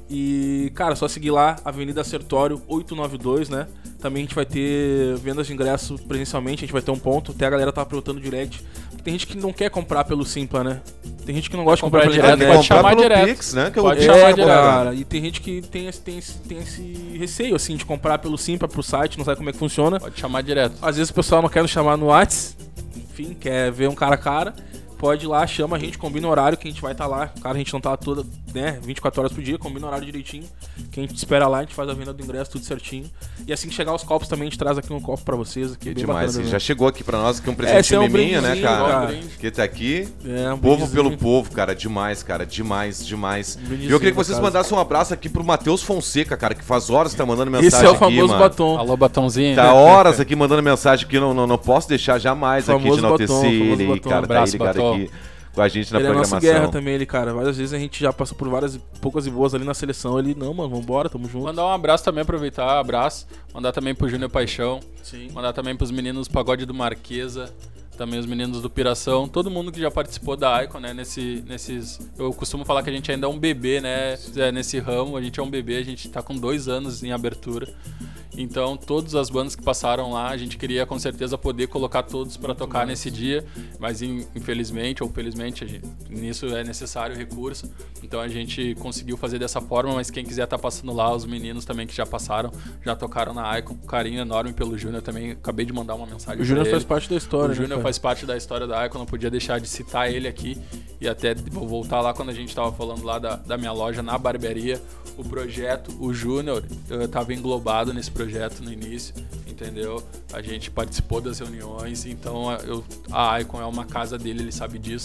E, cara, só seguir lá, Avenida Sertório oitocentos e noventa e dois, né? Também a gente vai ter vendas de ingresso presencialmente, a gente vai ter um ponto, até a galera tá perguntando direct. Tem gente que não quer comprar pelo Simpla, né? Tem gente que não gosta de comprar pela Comprar direto, internet. pode chamar pelo direto. Pix, né? Que Pode eu... chamar É, direto. cara, e tem gente que tem esse, tem, esse, tem esse receio, assim, de comprar pelo Simpla, pro site, não sabe como é que funciona. Pode chamar direto. Às vezes o pessoal não quer nos chamar no Whats, enfim, quer ver um cara a cara, pode ir lá, chama a gente, combina o horário que a gente vai estar lá. Cara, a gente não tá toda, né, vinte e quatro horas por dia, combina o horário direitinho, que a gente espera lá, a gente faz a venda do ingresso, tudo certinho. E assim que chegar os copos também, a gente traz aqui um copo pra vocês. Aqui, Que bem demais. bacana, E né? já chegou aqui pra nós aqui um Esse presente é um miminha, né, brindezinho, cara? cara. brinde. Que tá aqui. É, um Povo brindezinho. pelo povo, cara. Demais, cara. Demais, demais. E brindezinho eu queria que da vocês casa. mandassem um abraço aqui pro Matheus Fonseca, cara, que faz horas que tá mandando mensagem Esse é o aqui, famoso mano. batom. Alô, Batãozinho. Tá horas aqui mandando mensagem aqui, não, não, não posso deixar jamais aqui de Famoso enaltecer batom, famoso ele, batom. cara, tá aí Abraço, ligado batom. aqui com a gente na Ele é nosso programação. guerra também, ele, cara. Várias vezes a gente já passou por várias poucas e boas ali na seleção. Ele, não, mano, vambora, tamo junto. Mandar um abraço também, aproveitar, abraço. Mandar também pro Júnior Paixão. Sim. Mandar também pros meninos do Pagode do Marquesa. Também os meninos do Piração. Todo mundo que já participou da Icon, né? Nesse, nesses... Eu costumo falar que a gente ainda é um bebê, né? É, nesse ramo, a gente é um bebê. A gente tá com dois anos em abertura. Então, todas as bandas que passaram lá, a gente queria com certeza poder colocar todos para tocar nesse dia, mas in- infelizmente ou felizmente, a gente, nisso é necessário recurso. Então a gente conseguiu fazer dessa forma, mas quem quiser estar passando lá, os meninos também que já passaram, já tocaram na Icon, carinho enorme pelo Júnior também. Acabei de mandar uma mensagem. O Júnior pra faz ele. parte da história, O né, Júnior cara? faz parte da história da Icon, não podia deixar de citar ele aqui. E até vou voltar lá quando a gente tava falando lá da, da minha loja na barbearia. O projeto, o Júnior eh, tava englobado nesse projeto no início, entendeu? A gente participou das reuniões, então a- eu, a Icon é uma casa dele, ele sabe disso.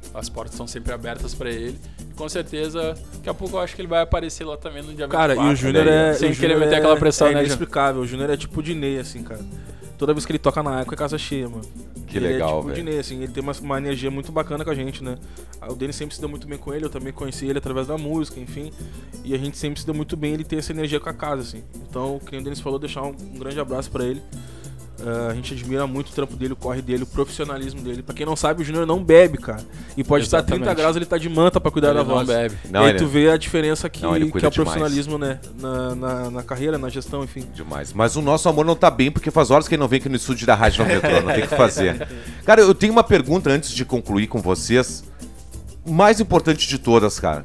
as portas estão sempre abertas pra ele. E com certeza, daqui a pouco eu acho que ele vai aparecer lá também no dia vinte e quatro. Cara, e o Júnior é... Sem o querer Júnior meter é, aquela pressão, é né, inexplicável. O Júnior é tipo de Ney, assim, cara. Toda vez que ele toca na Icon é casa cheia, mano. Que ele legal, é tipo velho. de Ney, assim, ele tem uma, uma energia muito bacana com a gente, né? O Denis sempre se deu muito bem com ele, eu também conheci ele através da música, enfim. E a gente sempre se deu muito bem, ele tem essa energia com a casa, assim. Então, como o Denis falou, deixar um, um grande abraço pra ele. Uh, a gente admira muito o trampo dele, o corre dele, o profissionalismo dele. Pra quem não sabe, o Júnior não bebe, cara. E pode estar trinta graus, ele tá de manta pra cuidar ele da não voz. Bebe. Não, e aí ele... tu vê a diferença que, não, que é o profissionalismo, né? Na, na, na carreira, na gestão, enfim. Demais. Mas o nosso amor não tá bem, porque faz horas que ele não vem aqui no estúdio da Rádio no Metrô, não tem o que fazer. Cara, eu tenho uma pergunta antes de concluir com vocês. Mais importante de todas, cara.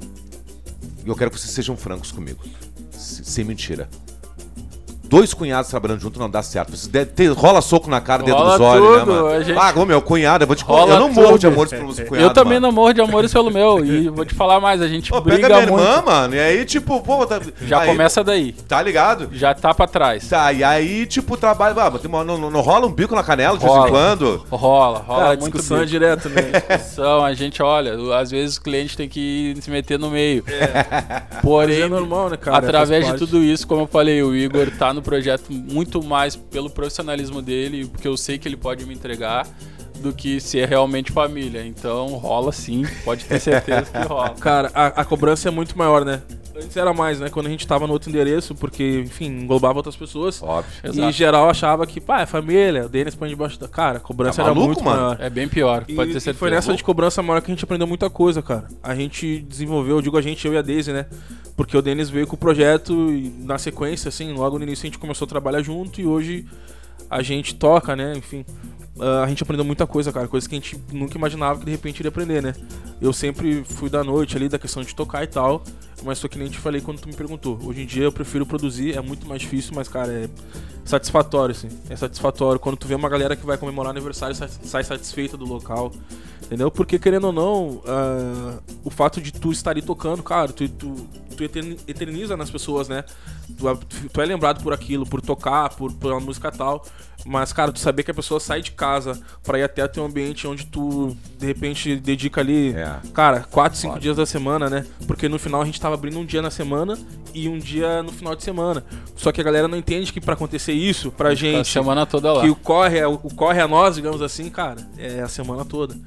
E eu quero que vocês sejam francos comigo. Sem mentira. Dois cunhados trabalhando junto não dá certo. Isso deve ter, rola soco na cara dentro Rola dos olhos, tudo, né, mano? a gente- Ah, ô, meu cunhado, eu vou te Rola Eu não morro tudo. de amores pelos cunhados. Eu também mano. não morro de amores pelo meu. E vou te falar mais, a gente Pô, briga pega minha muito. irmã, mano, e aí, tipo, pô, tá... Já aí, começa daí. Tá ligado? Já tá pra trás. Tá, e aí, tipo, trabalho. Ah, tem uma- não, não, não rola um bico na canela de Rola. vez em quando? Rola, rola Cara, a muito discussão é bico. direto, né? Discussão, a gente olha, às vezes o cliente tem que se meter no meio. Porém, Mas é normal, né, cara? através Faz de parte. tudo isso, como eu falei, o Igor tá no projeto muito mais pelo profissionalismo dele, porque eu sei que ele pode me entregar, do que ser realmente família. Então rola sim, pode ter certeza que rola. Cara, a, a cobrança é muito maior, né? Antes era mais, né? Quando a gente tava no outro endereço, porque, enfim, englobava outras pessoas. Óbvio. E Exato. em geral achava que, pá, é família, o Denis põe debaixo da... Cara, a cobrança Tá era maluco, muito mano? maior. É bem pior, E, pode ter e certeza. foi nessa de cobrança maior que a gente aprendeu muita coisa, cara. A gente desenvolveu, eu digo a gente, eu e a Daisy, né? Porque o Denis veio com o projeto e na sequência, assim, logo no início a gente começou a trabalhar junto e hoje a gente toca, né? Enfim, uh, a gente aprendeu muita coisa, cara. Coisas que a gente nunca imaginava que de repente iria aprender, né? Eu sempre fui da noite ali, da questão de tocar e tal, mas só que nem te falei quando tu me perguntou. Hoje em dia eu prefiro produzir, é muito mais difícil, mas, cara, é satisfatório, assim. É satisfatório. Quando tu vê uma galera que vai comemorar aniversário sai, sai satisfeita do local, entendeu? Porque, querendo ou não, uh, o fato de tu estar ali tocando, cara, tu, tu, tu eterniza nas pessoas, né? Tu, tu é lembrado por aquilo, por tocar, por, por uma música tal. Mas, cara, tu saber que a pessoa sai de casa pra ir até teu ambiente onde tu, de repente, dedica ali, É. cara, quatro, cinco Foda. dias da semana, né? Porque no final a gente tava abrindo um dia na semana e um dia no final de semana. Só que a galera não entende que pra acontecer isso, pra Tá a gente, semana toda lá. que o corre, é, o corre a nós, digamos assim, cara, é a semana toda.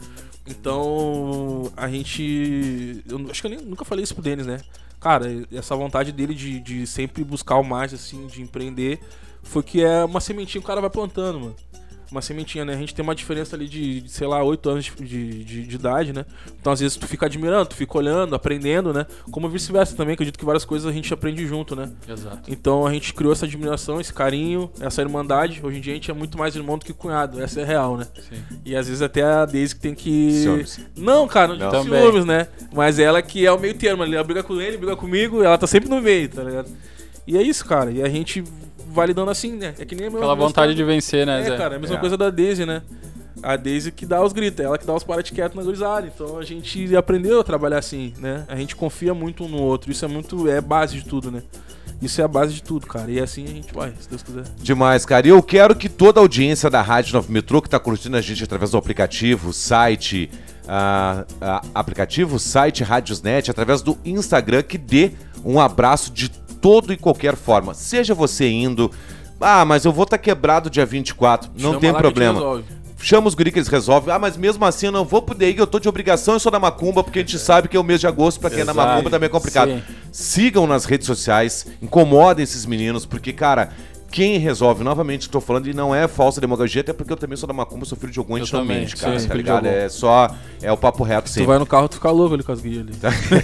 Então, a gente... Eu acho que eu nem, nunca falei isso pro Denis, né? Cara, essa vontade dele de, de sempre buscar o mais, assim, de empreender, foi que é uma sementinha que o cara vai plantando, mano. Uma sementinha, né? A gente tem uma diferença ali de, de sei lá, oito anos de, de, de, de idade, né? Então, às vezes, tu fica admirando, tu fica olhando, aprendendo, né? Como vice-versa também, acredito que várias coisas a gente aprende junto, né? Exato. Então, a gente criou essa admiração, esse carinho, essa irmandade. Hoje em dia, a gente é muito mais irmão do que cunhado. Essa é real, né? Sim. E, às vezes, até a Daisy que tem que... Ciúmes. Não, cara, não, Não. de ciúmes, né? Mas ela que é o meio termo ali. Ela briga com ele, briga comigo, ela tá sempre no meio, tá ligado? E é isso, cara. E a gente vai lidando assim, né? É que nem a mesma Aquela coisa vontade que- de vencer, né, É, Zé? cara, é a mesma É. coisa da Daisy, né? A Daisy que dá os gritos, ela que dá os para-quietos na gurizada. Então a gente aprendeu a trabalhar assim, né? A gente confia muito um no outro. Isso é muito, é base de tudo, né? Isso é a base de tudo, cara. E assim a gente vai, se Deus quiser. Demais, cara. E eu quero que toda a audiência da Rádio Novo Metrô, que tá curtindo a gente através do aplicativo, site, ah, ah, aplicativo, site Rádiosnet, através do Instagram, que dê um abraço de todo e qualquer forma. Seja você indo... Ah, mas eu vou estar quebrado dia vinte e quatro. Não Chama tem lá que a gente problema. resolve. Chama os guri que eles resolvem. Ah, mas mesmo assim eu não vou poder ir, eu tô de obrigação, eu sou da Macumba, porque a gente sabe que é o mês de agosto, pra quem é da Exato. Macumba também é complicado. Sim. Sigam nas redes sociais, incomodem esses meninos, porque, cara, quem resolve, novamente, tô falando, e não é falsa demagogia, até porque eu também sou da Macumba, sou filho de algum, a gente Eu não também, mente, cara, sim, tá filho de ligado? algum. É só, é o papo reto Tu sempre. vai no carro, tu fica louco ali com as guias ali.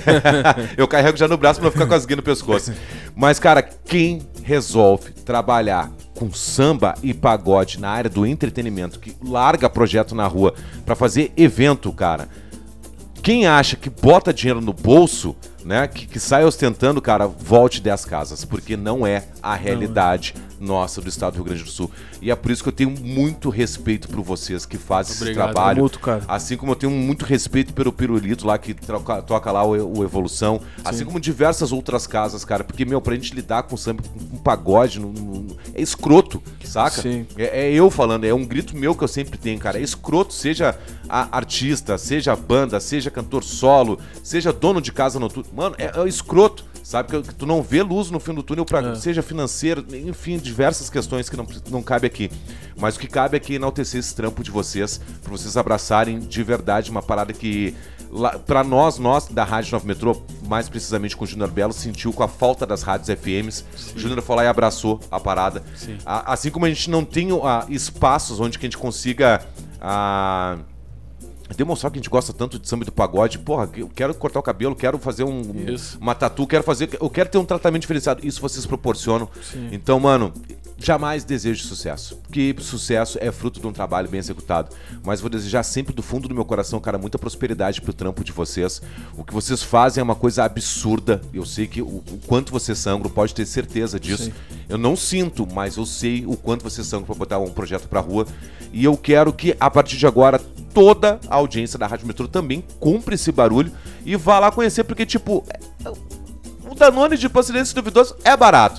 Eu carrego já no braço pra não ficar com as guias no pescoço. Mas, cara, quem resolve trabalhar com samba e pagode na área do entretenimento, que larga projeto na rua pra fazer evento, cara, quem acha que bota dinheiro no bolso, né, que, que sai ostentando, cara, volte dez casas, porque não é a realidade nossa do estado do Rio Grande do Sul. E é por isso que eu tenho muito respeito por vocês que fazem Obrigado. esse trabalho. Mútuo, cara. Assim como eu tenho muito respeito pelo Pirulito lá, que troca, toca lá o, o Evolução. Assim como diversas outras casas, cara. Porque, meu, pra gente lidar com samba, com, com pagode, no, no- é escroto, saca? Sim. É, é eu falando, é um grito meu que eu sempre tenho, cara. É escroto, seja a artista, seja banda, seja cantor solo, seja dono de casa noturna. Mano, é, é escroto, sabe? Que, que tu não vê luz no fim do túnel, pra, é. seja financeiro, enfim, diversas questões que não, não cabe aqui. Mas o que cabe aqui é enaltecer esse trampo de vocês, pra vocês abraçarem de verdade uma parada que... Para nós, nós da Rádio Nova Metrô, mais precisamente com o Júnior Belo, sentiu com a falta das rádios F Ms. Sim. O Júnior foi lá e abraçou a parada. A, assim como a gente não tem a, espaços onde que a gente consiga a, demonstrar que a gente gosta tanto de samba e do pagode. Porra, eu quero cortar o cabelo, quero fazer um, uma tatu, quero fazer, eu quero ter um tratamento diferenciado. Isso vocês proporcionam. Sim. Então, mano... Jamais desejo sucesso, porque sucesso é fruto de um trabalho bem executado. Mas vou desejar sempre do fundo do meu coração, cara, muita prosperidade pro trampo de vocês. O que vocês fazem é uma coisa absurda. Eu sei que o, o quanto vocês sangram, pode ter certeza disso. Sim. Eu não sinto, mas eu sei o quanto vocês sangram pra botar um projeto pra rua. E eu quero que, a partir de agora, toda a audiência da Rádio Metrô também compre esse barulho e vá lá conhecer, porque, tipo... O Danone de procedência duvidoso é barato.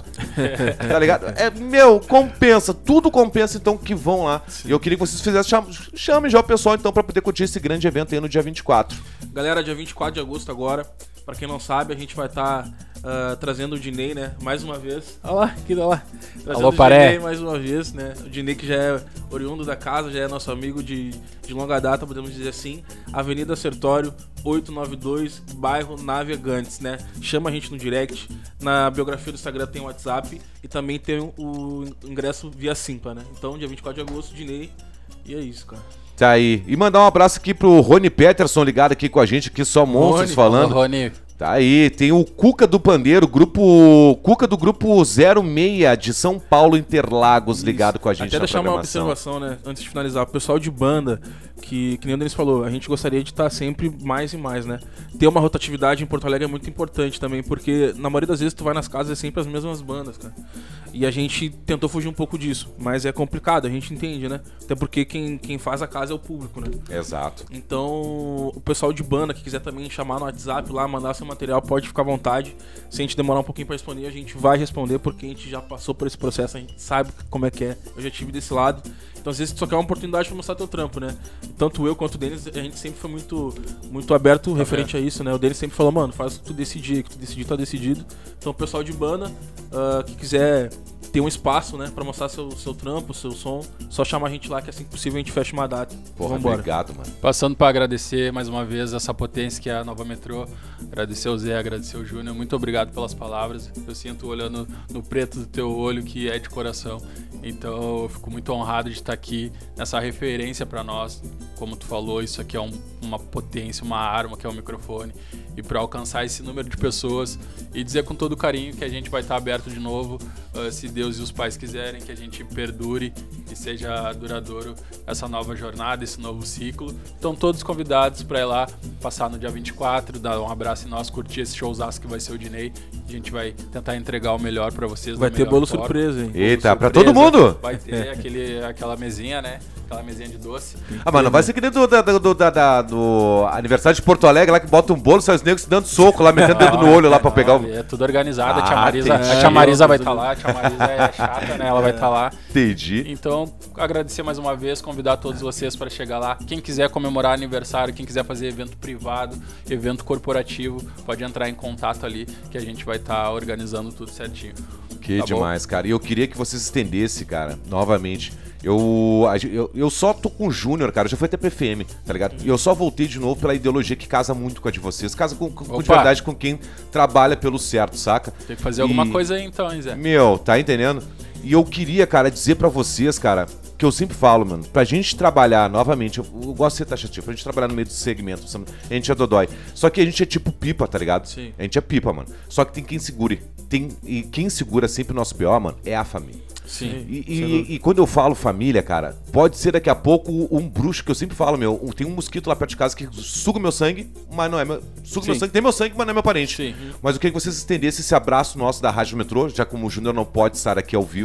Tá ligado? É, meu, compensa. Tudo compensa, então, que vão lá. Sim. E eu queria que vocês fizessem... Cham, chamem já o pessoal, então, pra poder curtir esse grande evento aí no dia vinte e quatro. Galera, dia vinte e quatro de agosto agora. Pra quem não sabe, a gente vai estar tá, uh, trazendo o Dinei, né? Mais uma vez. Olha lá, que da lá. Trazendo Alô, o Dinei mais uma vez, né? O Dinei que já é oriundo da casa, já é nosso amigo de, de longa data, podemos dizer assim. Avenida Sertório, oitocentos e noventa e dois, bairro Navegantes, né? Chama a gente no direct. Na biografia do Instagram tem o WhatsApp e também tem o ingresso via Simpla, né? Então, dia vinte e quatro de agosto, Dinei. E é isso, cara. Tá aí. E mandar um abraço aqui pro Rony Peterson, ligado aqui com a gente, aqui só monstros Rony, falando. Rony. Tá aí. Tem o Cuca do Pandeiro, grupo Cuca do grupo zero seis de São Paulo, Interlagos, Isso. ligado com a gente. Até deixar uma observação, né? Antes de finalizar, o pessoal de banda, que, que nem o Denis falou, a gente gostaria de estar sempre mais e mais, né? Ter uma rotatividade em Porto Alegre é muito importante também, porque na maioria das vezes tu vai nas casas é sempre as mesmas bandas, cara. E a gente tentou fugir um pouco disso, mas é complicado, a gente entende, né? Até porque quem, quem faz a casa é o público, né? Exato. Então, o pessoal de banda que quiser também chamar no WhatsApp lá, mandar seu material, pode ficar à vontade. Se a gente demorar um pouquinho pra responder, a gente vai responder, porque a gente já passou por esse processo, a gente sabe como é que é. Eu já tive desse lado. Então, às vezes, tu só quer uma oportunidade pra mostrar teu trampo, né? Tanto eu quanto o Denis, a gente sempre foi muito, muito aberto tá referente bem. a isso, né? O Denis sempre falou, mano, faz o que tu decidir, que tu decidir, tá decidido. Então, o pessoal de banda, uh, que quiser ter um espaço, né, pra mostrar seu, seu trampo, seu som, só chama a gente lá que assim que possível a gente fecha uma data. Porra, vambora. Obrigado, mano. Passando pra agradecer mais uma vez essa potência que é a Nova Metrô, agradecer o Zé, agradecer o Júnior, muito obrigado pelas palavras. Eu sinto olhando no preto do teu olho que é de coração, então eu fico muito honrado de estar aqui nessa referência pra nós. Como tu falou, isso aqui é um, uma potência, uma arma que é o microfone, e para alcançar esse número de pessoas e dizer com todo carinho que a gente vai estar aberto de novo, uh, se Deus e os pais quiserem, que a gente perdure e seja duradouro essa nova jornada, esse novo ciclo. Estão todos convidados para ir lá, passar no dia vinte e quatro, dar um abraço em nós, curtir esse showzaço que vai ser o Dinei. A gente vai tentar entregar o melhor para vocês. Vai ter bolo forma. surpresa, hein? Eita, para todo mundo! Vai ter aquele, aquela mesinha, né? Aquela mesinha de doce. Ah, mano, vai ser que nem do, do, do, do, do aniversário de Porto Alegre, lá que bota um bolo, sai os negros se dando soco lá, metendo dedo no olho lá pra pegar o... É tudo organizado, ah, a tia Marisa, a tia Marisa vai estar tá lá, a tia Marisa é chata, né? Ela vai estar tá lá. Entendi. Então, agradecer mais uma vez, convidar todos vocês para chegar lá. Quem quiser comemorar aniversário, quem quiser fazer evento privado, evento corporativo, pode entrar em contato ali, que a gente vai estar tá organizando tudo certinho. Que tá demais, bom? Cara. E eu queria que vocês estendessem, cara, novamente. Eu, eu, eu só tô com o Júnior, cara, já foi até P F M, tá ligado? E eu só voltei de novo pela ideologia que casa muito com a de vocês, casa com, com de verdade com quem trabalha pelo certo, saca? Tem que fazer e, alguma coisa aí então, hein, Zé? Meu, tá entendendo? E eu queria, cara, dizer pra vocês, cara, que eu sempre falo, mano, pra gente trabalhar, novamente, eu, eu gosto de ser taxativo, pra gente trabalhar no meio do segmento, a gente é dodói. Só que a gente é tipo pipa, tá ligado? Sim. A gente é pipa, mano. Só que tem quem segure. Tem, e quem segura sempre o nosso P O, mano, é a família. Sim. E, e, e quando eu falo família, cara, pode ser daqui a pouco um bruxo, que eu sempre falo, meu, tem um mosquito lá perto de casa que suga meu sangue, mas não é meu... Suga Sim. meu sangue, tem meu sangue, mas não é meu parente. Sim. Mas eu queria que vocês estendessem esse abraço nosso da Rádio Metrô, já como o Júnior não pode estar aqui ao vivo,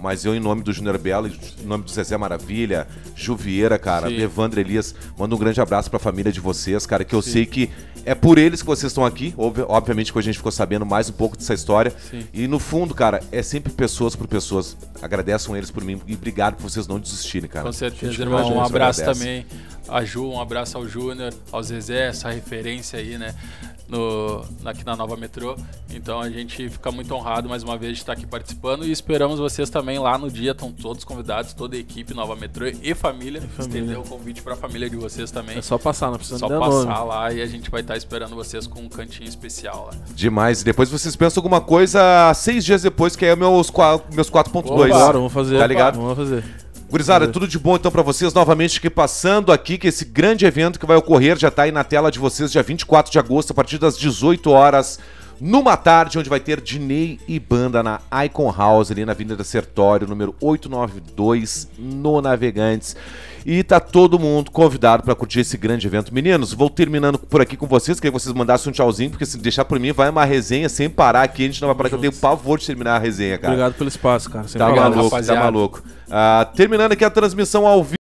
mas eu, em nome do Júnior Belo, em nome do Zezé Maravilha, Ju Vieira, cara, Sim. Evandro Elias, mando um grande abraço pra família de vocês, cara, que eu Sim. sei que é por eles que vocês estão aqui. Ob- Obviamente que a gente ficou sabendo mais um pouco dessa história. Sim. E no fundo, cara, é sempre pessoas por pessoas. Agradeçam eles por mim e obrigado por vocês não desistirem, cara. Com A certeza, gente irmão. Um agradece, abraço agradece. também a Ju, um abraço ao Júnior, ao Zezé, essa referência aí, né? No, aqui na Nova Metrô. Então a gente fica muito honrado mais uma vez de estar aqui participando e esperamos vocês também lá no dia. Estão todos convidados, toda a equipe Nova Metrô e família. família. Estender o convite para a família de vocês também. É só passar, não precisa Só nem dar passar nome. lá e a gente vai estar esperando vocês com um cantinho especial lá. Demais. E depois vocês pensam alguma coisa seis dias depois, que é meus, qua- meus quatro ponto dois. Opa. Bora, vamos fazer. Tá ligado? Vamos fazer. Gurizada, tudo de bom então pra vocês, novamente aqui passando aqui, que esse grande evento que vai ocorrer já tá aí na tela de vocês, dia vinte e quatro de agosto, a partir das dezoito horas, numa tarde, onde vai ter Dinei e banda na Icon House, ali na Avenida Sertório, número oitocentos e noventa e dois, no Navegantes. E tá todo mundo convidado pra curtir esse grande evento. Meninos, vou terminando por aqui com vocês, queria que vocês mandassem um tchauzinho, porque se deixar por mim, vai uma resenha sem parar aqui, a gente não vai parar, que eu tenho pavor de terminar a resenha, cara. Obrigado pelo espaço, cara. Sem Tá palavras. maluco, tá rapaziada. maluco. Ah, terminando aqui a transmissão ao vivo.